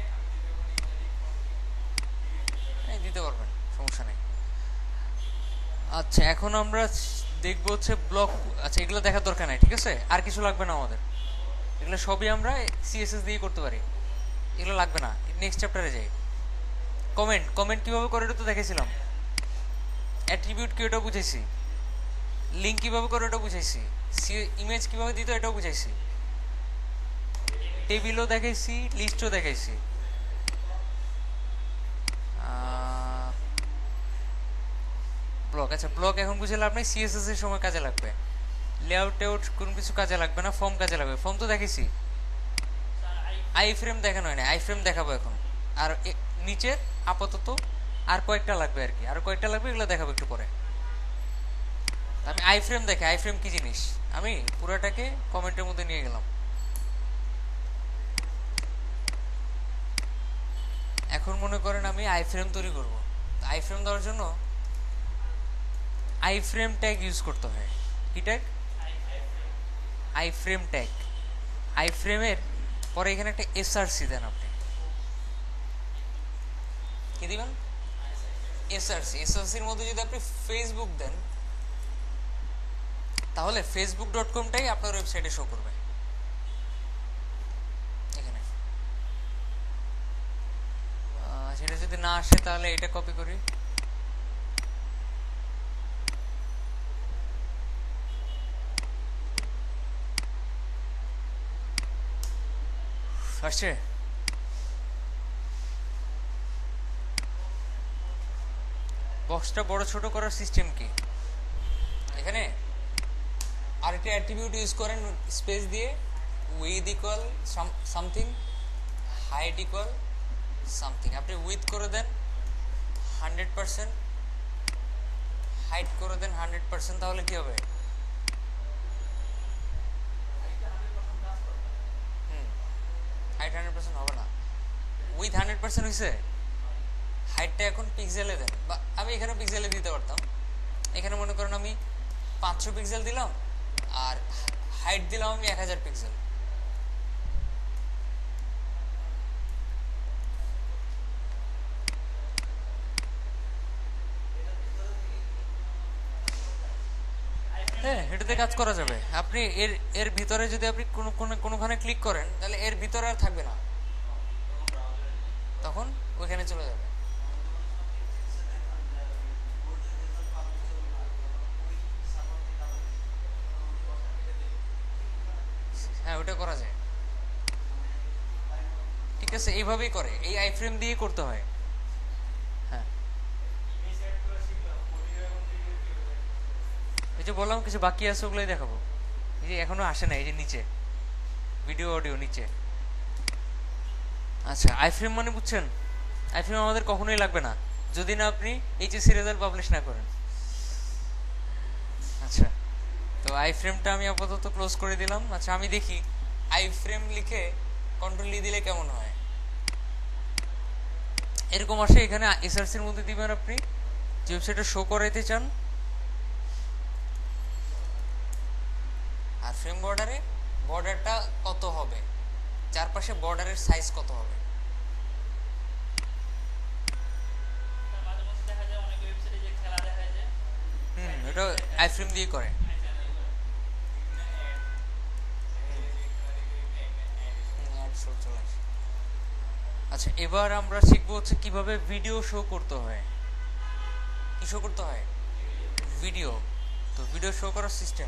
দিতে পারবেন, সমস্যা নেই। আচ্ছা, এখন আমরা দেখবো হচ্ছে ব্লক। আচ্ছা, এগুলো দেখার দরকার নাই, ঠিক আছে, আর কিছু লাগবে না আমাদের, এগুলো সবই আমরা সিএসএস দিয়ে করতে পারি, এগুলো লাগবে না। নেক্সট চ্যাপ্টারে যাই। কমেন্ট কিভাবে করে এটা তো দেখেছিলাম, অ্যাট্রিবিউট কি ওটা বুঝাইছি, লিঙ্ক কিভাবে করে ওটা বুঝাইছি, ইমেজ কিভাবে দিত এটাও বুঝাইছি, টেবিলও দেখাইছি, লিস্টও দেখাইছি। ব্লক, আচ্ছা ব্লক এখন বুঝে লাভ নাই, সিএসএস এর সময় কাজে লাগবে, লেআউট টেউট কোন কিছু কাজে লাগবে না, ফর্ম কাজে লাগবে। ফর্ম তো দেখেছি, আই ফ্রেম দেখানো হয় না, আই ফ্রেম দেখাবো এখন। আর নিচের আপাতত আর কয়েকটা লাগবে আর কি, আর কয়েকটা লাগবে, এগুলো দেখাবো একটু পরে। আমি আই ফ্রেম দেখে, আই ফ্রেম কি জিনিস আমি পুরোটাকে কমেন্টের মধ্যে নিয়ে গেলাম। এখন মনে করেন আমি আই ফ্রেম তৈরি করব। আই ফ্রেম দেওয়ার জন্য আই ফ্রেম ট্যাগ ইউজ করতে হয়। কি ট্যাগ? Iframe tag. আই ফ্রেমের পরে এখানে একটা এসআরসি দেন। আপনি কি দিবেন? এসআরসি। এসআরসির মধ্যে যদি আপনি ফেসবুক দেন, তাহলে facebook.com-টাই আপনার ওয়েবসাইটে শো করবে। এখানে সেটা যদি না আসে তাহলে এটা কপি করি, আসছে। বক্সটা বড় ছোট করার সিস্টেম কি? এখানে আরেকটা অ্যাট্রিবিউট ইউজ করেন স্পেস দিয়ে, width equal something, height equal something. আপনি উইথ করে দেন 100%, হাইট করে দেন 100%, তাহলে কি হবে? হাইট 100% হবে না, উইথ 100% হয়েছে। হাইটটা এখন পিক্সেলে দেন, বা আমি এখানে পিক্সেলে দিতে পারতাম। এখানে মনে করেন আমি 500 পিক্সেল দিলাম, আর হাইট দিলাম আমি 1000 পিক্সেল। হ্যাঁ, এটাতে কাজ করা যাবে। আপনি এর এর ভিতরে যদি আপনি কোনোখানে ক্লিক করেন, তাহলে এর ভিতরে আর থাকবে না, তখন ওইখানে চলে যাবে। হ্যাঁ, ওটা করা যায়। ঠিক আছে, এইভাবেই করে, এই আই ফ্রেম দিয়ে করতে হয়। হ্যাঁ, এই যে বললাম কিছু বাকি আছে, ওগুলোই দেখাবো। এই যে এখনো আসে না, এই যে নিচে ভিডিও অডিও নিচে। আচ্ছা, আই ফ্রেম মানে বুঝছেন? আই ফ্রেম আমাদের কখনোই লাগবে না যদি না আপনি এইচএসসি রেজাল্ট পাবলিশ না করেন। আচ্ছা, তো আই ফ্রেমটা আমি আপাতত ক্লোজ করে দিলাম। আচ্ছা, আমি দেখি আই ফ্রেম লিখে কন্ট্রোল দিলে কেমন হয়। এরকম আসে। এখানে এসআরসির মধ্যে দিবেন আপনি যে ওয়েবসাইটে শো করাইতে চান, আর ফ্রেম বর্ডারটা কত হবে, চারপাশে বর্ডারের সাইজ কত হবে। এটা আই ফ্রেম দিয়ে করে। আচ্ছা, এবার আমরা শিখবো হচ্ছে কিভাবে ভিডিও শো করতে হয়। কি শো করতে হয়? ভিডিও। তো ভিডিও শো করার সিস্টেম,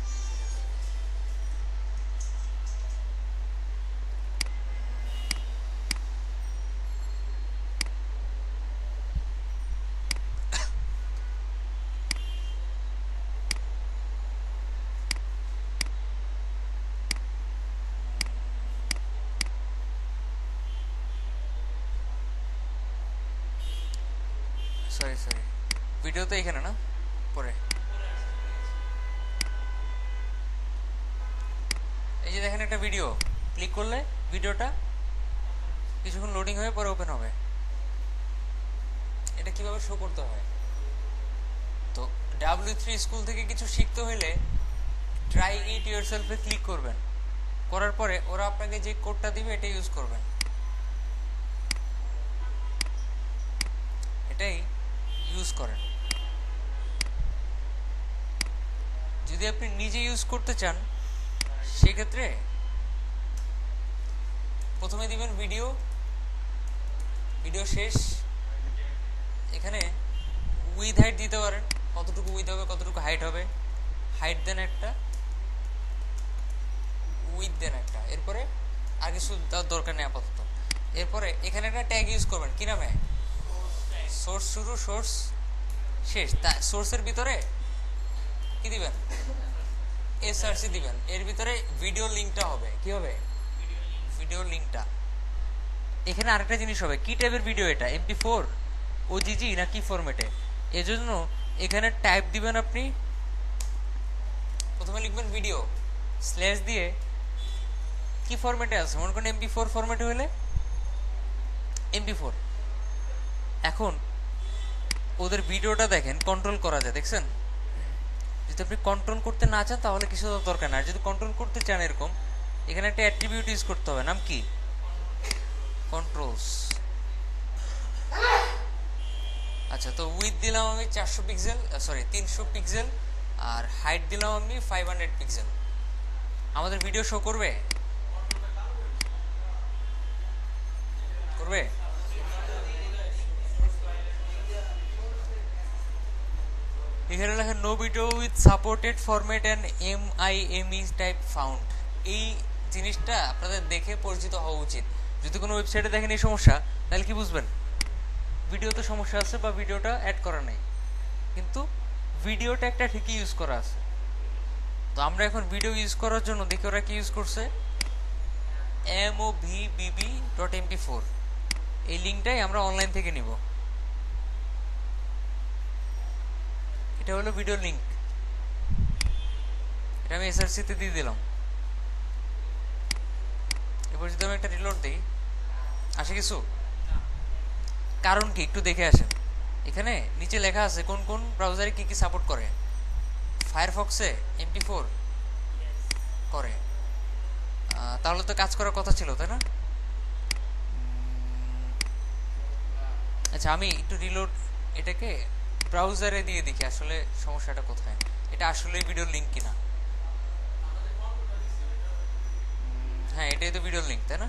সরি ভিডিও তো এখানে না, পরে। এই যে দেখেন একটা ভিডিও, ক্লিক করলে ভিডিওটা কিছুক্ষণ লোডিং হয়ে পরে ওপেন হবে। এটা কিভাবে শো করতে হয়? তো W3 স্কুল থেকে কিছু শিখতে হলে ট্রাই ইট ইয়োরসেলফে ক্লিক করবেন। করার পরে ওরা আপনাকে যে কোডটা দিবে এটা ইউজ করবেন। এটাই ইউজ করেন। যদি আপনি নিজে ইউজ করতে চান, সেক্ষেত্রে প্রথমে দিবেন ভিডিও শেষ। এখানে উইথ হাইট দিতে পারেন, কতটুকু উইথ হবে কতটুকু হাইট হবে। হাইট দেন একটা, উইথ দেন একটা। এরপরে আর কিছু দেওয়ার দরকার নেই আপাতত। এরপরে এখানে একটা ট্যাগ ইউজ করবেন, কি নামে? সোর্স শুরু, সোর্স শেষ। সোর্সের ভিতরে কি দিবেন? এসআরসি দিবেন। এর ভিতরে ভিডিও লিঙ্কটা হবে, কি হবে? ভিডিও লিঙ্কটা। এখানে আরেকটা জিনিস হবে, কি টাইপের ভিডিও এটা, MP4 ওজিজি না কি ফরম্যাটে। এজন্য এখানে টাইপ দিবেন, আপনি প্রথমে লিখবেন ভিডিও স্ল্যাশ দিয়ে কি ফরম্যাটে আছে, মনে করেন MP4 ফরম্যাটে হলে MP4। এখন ওদের ভিডিওটা দেখেন, কন্ট্রোল করা যায়, দেখছেন? যদি আপনি কন্ট্রোল করতে না চান তাহলে কিছু দরকার না, যদি কন্ট্রোল করতে চান এরকম এখানে একটা অ্যাট্রিবিউট ইউজ করতে হবে, নাম কি, কন্ট্রোলস। আচ্ছা, তো উইথ দিলাম আমি 400 পিক্সেল, সরি 300 পিক্সেল, আর হাইট দিলাম আমি 500 পিক্সেল। আমাদের ভিডিও শো করবে, করবে? এখানে লেখেন no video with supported format and MIME type found. এই জিনিসটা আপনাদের দেখে পরিচিত হওয়া উচিত। যদি কোনো ওয়েবসাইটে দেখেন এই সমস্যা, তাহলে কি বুঝবেন, ভিডিওতে সমস্যা আছে বা ভিডিওটা অ্যাড করা নাই, কিন্তু ভিডিওটা একটা ঠিকই ইউজ করা আছে। তো আমরা এখন ভিডিও ইউজ করার জন্য দেখি ওরা কি ইউজ করছে, movbb.mp4। এই লিঙ্কটাই আমরা অনলাইন থেকে নিব। এটা হলো ভিডিও লিঙ্ক, এটা আমি SRC তে দিয়ে দিলাম। এবার যদি আমি একটা রিলোড দিই, আসে কিছু? কারণ কি একটু দেখে আসেন। এখানে নিচে লেখা আছে কোন কোন ব্রাউজারে কি কি সাপোর্ট করে। ফায়ারফক্সে MP4 করে, তাহলে তো কাজ করার কথা ছিল, তাই না? আচ্ছা, আমি একটু রিলোড এটাকে ব্রাউজারে দিয়ে দেখি আসলে সমস্যাটা কোথায়, এটা আসলে ভিডিও লিঙ্ক কিনা। হ্যাঁ, এটাই তো ভিডিও লিঙ্ক, তাই না?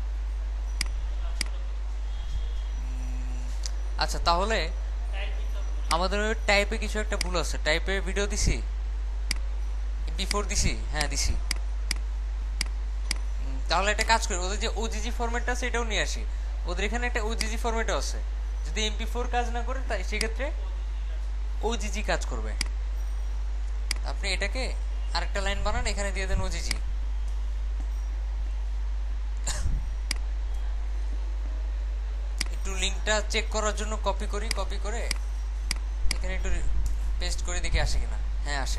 আচ্ছা, তাহলে আমাদের টাইপে কিছু একটা ভুল আছে। টাইপে ভিডিও দিছি, MP4 দিছি, হ্যাঁ দিছি। তাহলে একটা কাজ করি, ওদের যে OGG ফরম্যাটটা আছে এটাও নিয়ে আসি। ওদের এখানে একটা OGG ফরম্যাটও আছে। যদি MP4 কাজ না করে তাই সেক্ষেত্রে OGG কাজ করবে। আপনি এটাকে আরেকটা লাইন বানান, এখানে দিয়ে দেন OGG। একটু লিঙ্কটা চেক করার জন্য কপি করি, কপি করে এখানে একটু পেস্ট করে দেখি আসে কিনা। হ্যাঁ, আসে।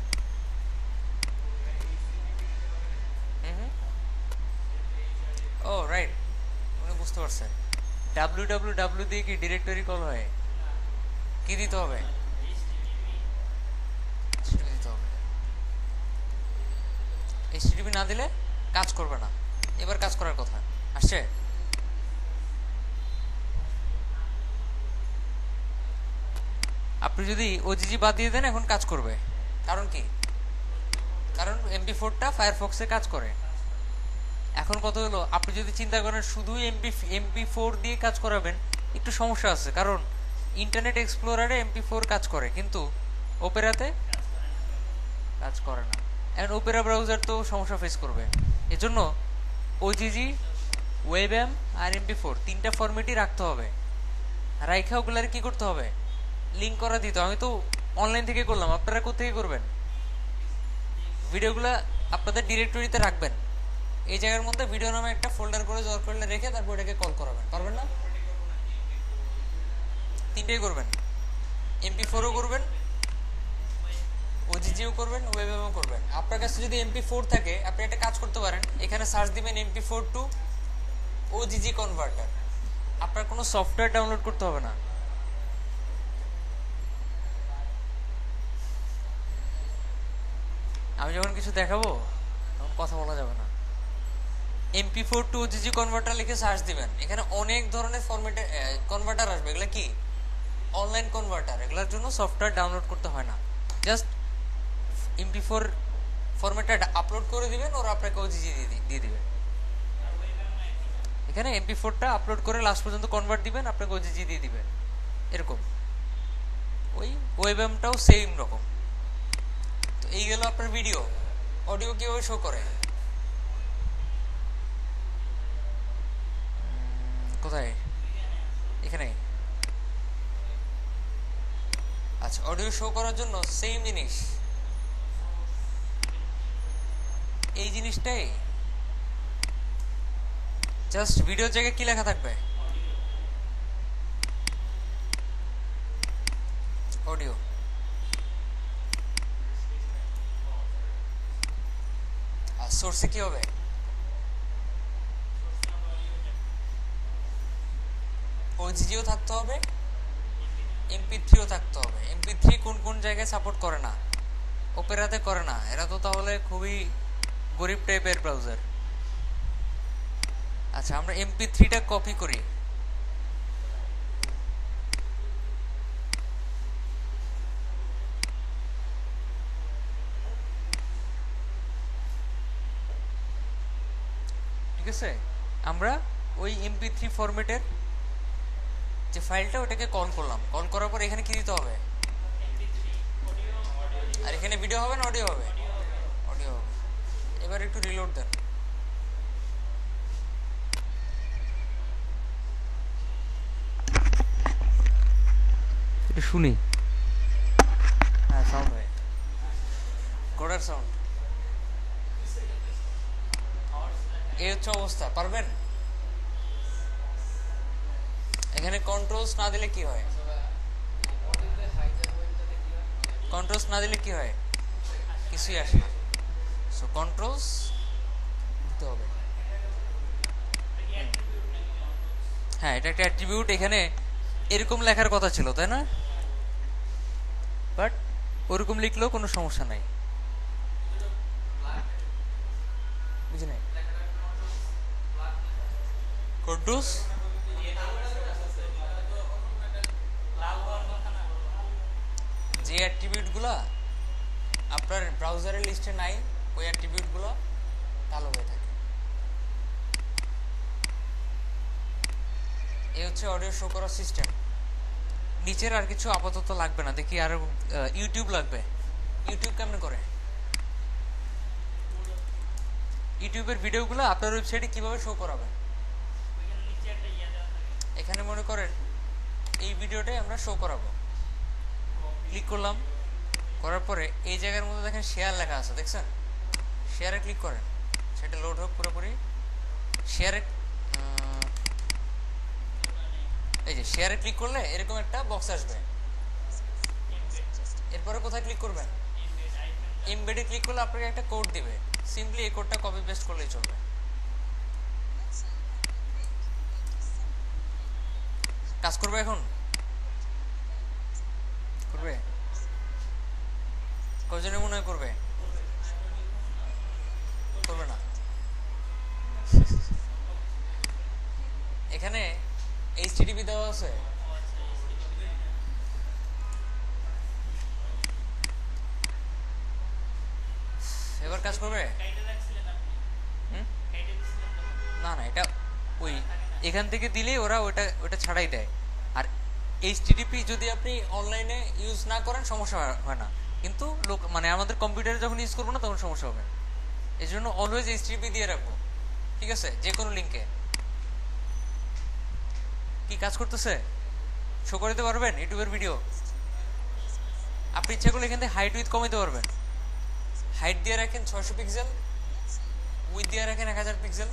ও রাইট, উনি বুঝতে পারছেন। www দিয়ে কি ডিরেক্টরি কল হয়? কি দিতে হবে? দিতে হবে। HTTP না দিলে কাজ করবে না। এবার কাজ করার কথা আসছে। আপনি যদি OGG বাদ দিয়ে দেন এখন কাজ করবে। কারণ কি? কারণ MP4টা ফায়ারফক্সে কাজ করে। এখন কথা হলো, আপনি যদি চিন্তা করেন শুধুই MP4 দিয়ে কাজ করাবেন, একটু সমস্যা আছে। কারণ ইন্টারনেট এক্সপ্লোরারে MP4 কাজ করে, কিন্তু ওপেরাতে কাজ করে না। এখন ওপেরা ব্রাউজার তো সমস্যা ফেস করবে। এজন্য OGG, ওয়েবএম আর MP4 তিনটা ফরম্যাটই রাখতে হবে। রাইখা ওগুলার কি করতে হবে, লিঙ্ক করা দিতে। আমি তো অনলাইন থেকে করলাম, আপনারা কোথেকে করবেন? ভিডিওগুলো আপনাদের ডিরেক্টরিতে রাখবেন। এই জায়গার মধ্যে ভিডিও নামে একটা ফোল্ডার করে জোর করলে রেখে তারপর এটাকে কল করাবেন। পারবেন না? তিনটেই করবেন, MP4ও করবেন, OGGও করবেন, ওয়েবএমও করবেন। আপনার কাছে যদি MP4 থাকে, আপনি একটা কাজ করতে পারেন, এখানে সার্চ দিবেন MP4 টু OGG কনভার্টার। আপনার কোনো সফটওয়্যার ডাউনলোড করতে হবে না। আমি যখন কিছু দেখাবো তখন কথা বলা যাবে না। MP4 টু OGG কনভার্টার লিখে সার্চ দিবেন, এখানে অনেক ধরনের ফরম্যাটে কনভার্টার আসবে। এগুলো কি অনলাইন কনভার্টার, এগুলোর জন্য সফটওয়্যার ডাউনলোড করতে হয় না। জাস্ট MP4 ফরম্যাটটা আপলোড করে দিবেন, ওরা আপনাকে OGG দিয়ে দিবে। এখানে MP4টা আপলোড করে লাস্ট পর্যন্ত কনভার্ট দিবেন, আপনাকে OGG দিয়ে দিবে। এরকম ওই ওয়েবএমটাও সেম রকম। তো এই গেল আপনার ভিডিও। অডিও কিভাবে শো করে, কোথায়? এখানে। আচ্ছা, অডিও শো করার জন্য সেম জিনিস, এই জিনিসটাই জাস্ট ভিডিও জায়গায় কি লেখা থাকবে? অডিও। আর সোর্সে কি হবে? ওজিজিও থাকতে হবে, MP3ও থাকতে হবে। MP3 কোন কোন জায়গায় সাপোর্ট করে না? ওপেরাতে করে না। এরা তো তাহলে খুবই গরিব টাইপের ব্রাউজার। আচ্ছা, আমরা MP3টা কপি করি। ঠিক আছে, আমরা ওই MP3 ফরম্যাটের যে ফাইলটা ওটাকে কল করলাম। কল করার পর এখানে কি দিতে হবে? আর এখানে ভিডিও হবে না অডিও হবে? অডিও হবে। এবার একটু রিলোড দেন। একটু শুনি। হ্যাঁ, সাউন্ড হয়, কোডার সাউন্ড। এই হচ্ছে অবস্থা। পারবেন? এখানে কন্ট্রোলস না দিলে কি হয়? কন্ট্রোলস না দিলে কি হয়? কিছুই আসে না। সো কন্ট্রোলস দিতে হবে। হ্যাঁ, এটা একটা অ্যাট্রিবিউট। এখানে এরকম লেখার কথা ছিল, তাই না? বাট ওরকম লিখলেও কোনো সমস্যা নাই। বুঝি নাই। কন্ট্রোলস যে অ্যাট্রিবিউটগুলো আপনার ব্রাউজারের লিস্টে নাই, ওই অ্যাট্রিবিউটগুলো কালো হয়ে থাকে। এই হচ্ছে অডিও শো করার সিস্টেম। নিচের আর কিছু আপাতত লাগবে না। দেখি আর ইউটিউব লাগবে। ইউটিউব কেমনে করে? ইউটিউবের ভিডিওগুলো আপনার ওয়েবসাইটে কিভাবে শো করাবেন? এখানে মনে করেন এই ভিডিওটাই আমরা শো করাবো। ক্লিক করলাম, করার পরে এই জায়গার মধ্যে দেখেন শেয়ার লেখা আছে, দেখছেন? শেয়ারে ক্লিক করেন, সেটা লোড হোক পুরোপুরি। শেয়ারে এই যে শেয়ারে ক্লিক করলে এরকম একটা বক্স আসবে। এরপরে কোথায় ক্লিক করবেন? এমবেডে ক্লিক করলে আপনাকে একটা কোড দিবে। সিম্পলি এই কোডটা কপি পেস্ট করলেই চলবে। কাজ করবে এখন? করবে? কয়জনে মনে হয় করবে? করবে না। এখানে HTTP দেওয়া আছে। এবার কাজ করবে? না না, এটা ওই এখান থেকে দিলেই ওরা ওটা ওটা ছাড়াই দেয়। আর HTTP যদি আপনি অনলাইনে ইউজ না করেন সমস্যা হয় না, কিন্তু লোক মানে আমাদের কম্পিউটারে যখন ইউজ করবো না তখন সমস্যা হবে। এই জন্য অলওয়েজ HTTP দিয়ে রাখবো, ঠিক আছে? যে কোনো লিঙ্কে। কি কাজ করতেছে? শো করে দিতে পারবেন ইউটিউবের ভিডিও? আপনি ইচ্ছা করলে এখান থেকে হাইট উইথ কমাইতে পারবেন। হাইট দিয়ে রাখেন 600 পিক্সেল, উইথ দিয়ে রাখেন 1000 পিক্সেল।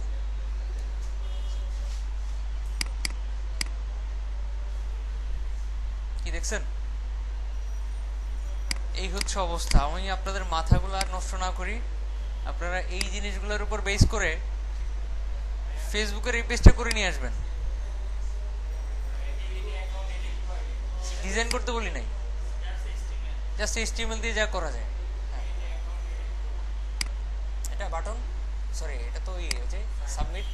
কি দেখছেন? এই হচ্ছে অবস্থা। আমি আপনাদের মাথাগুলো আর নষ্ট না করি, আপনারা এই জিনিসগুলোর উপর বেস করে ফেসবুকের এই পেজটা করে নিয়ে আসবেন। ডিজাইন করতে বলি নাই, জাস্ট HTML দিয়ে যা করা যায়। এটা বাটন, সরি এটা তো ওই যে সাবমিট,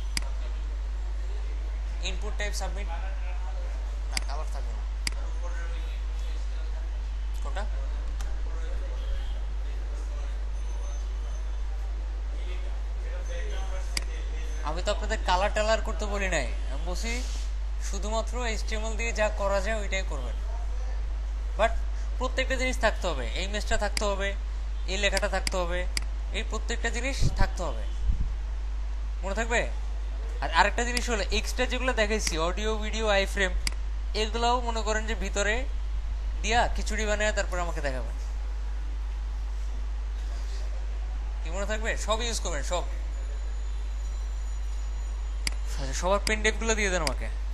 ইনপুট টাইপ সাবমিট। না, কালার থাকবে না। কোনটা? আমি তো আপনাদের কালার টালার করতে বলি নাই, আমি বলছি শুধুমাত্র HTML দিয়ে যা করা যায় ওইটাই করবেন। বাট প্রত্যেকটা জিনিস থাকতে হবে। এই মেসটা থাকতে হবে, এই লেখাটা থাকতে হবে, এই প্রত্যেকটা জিনিস থাকতে হবে। মনে থাকবে? আর আরেকটা জিনিস হলো এক্সট্রা যেগুলো দেখাইছি, অডিও ভিডিও আই ফ্রেম, এগুলাও মনে করেন যে ভিতরে দিয়া খিচুড়ি বানায় তারপর আমাকে দেখাবেন। কি মনে থাকবে? সব ইউজ করবেন, সব। আচ্ছা, সবার পেন ড্রাইভগুলো দিয়ে দেন আমাকে।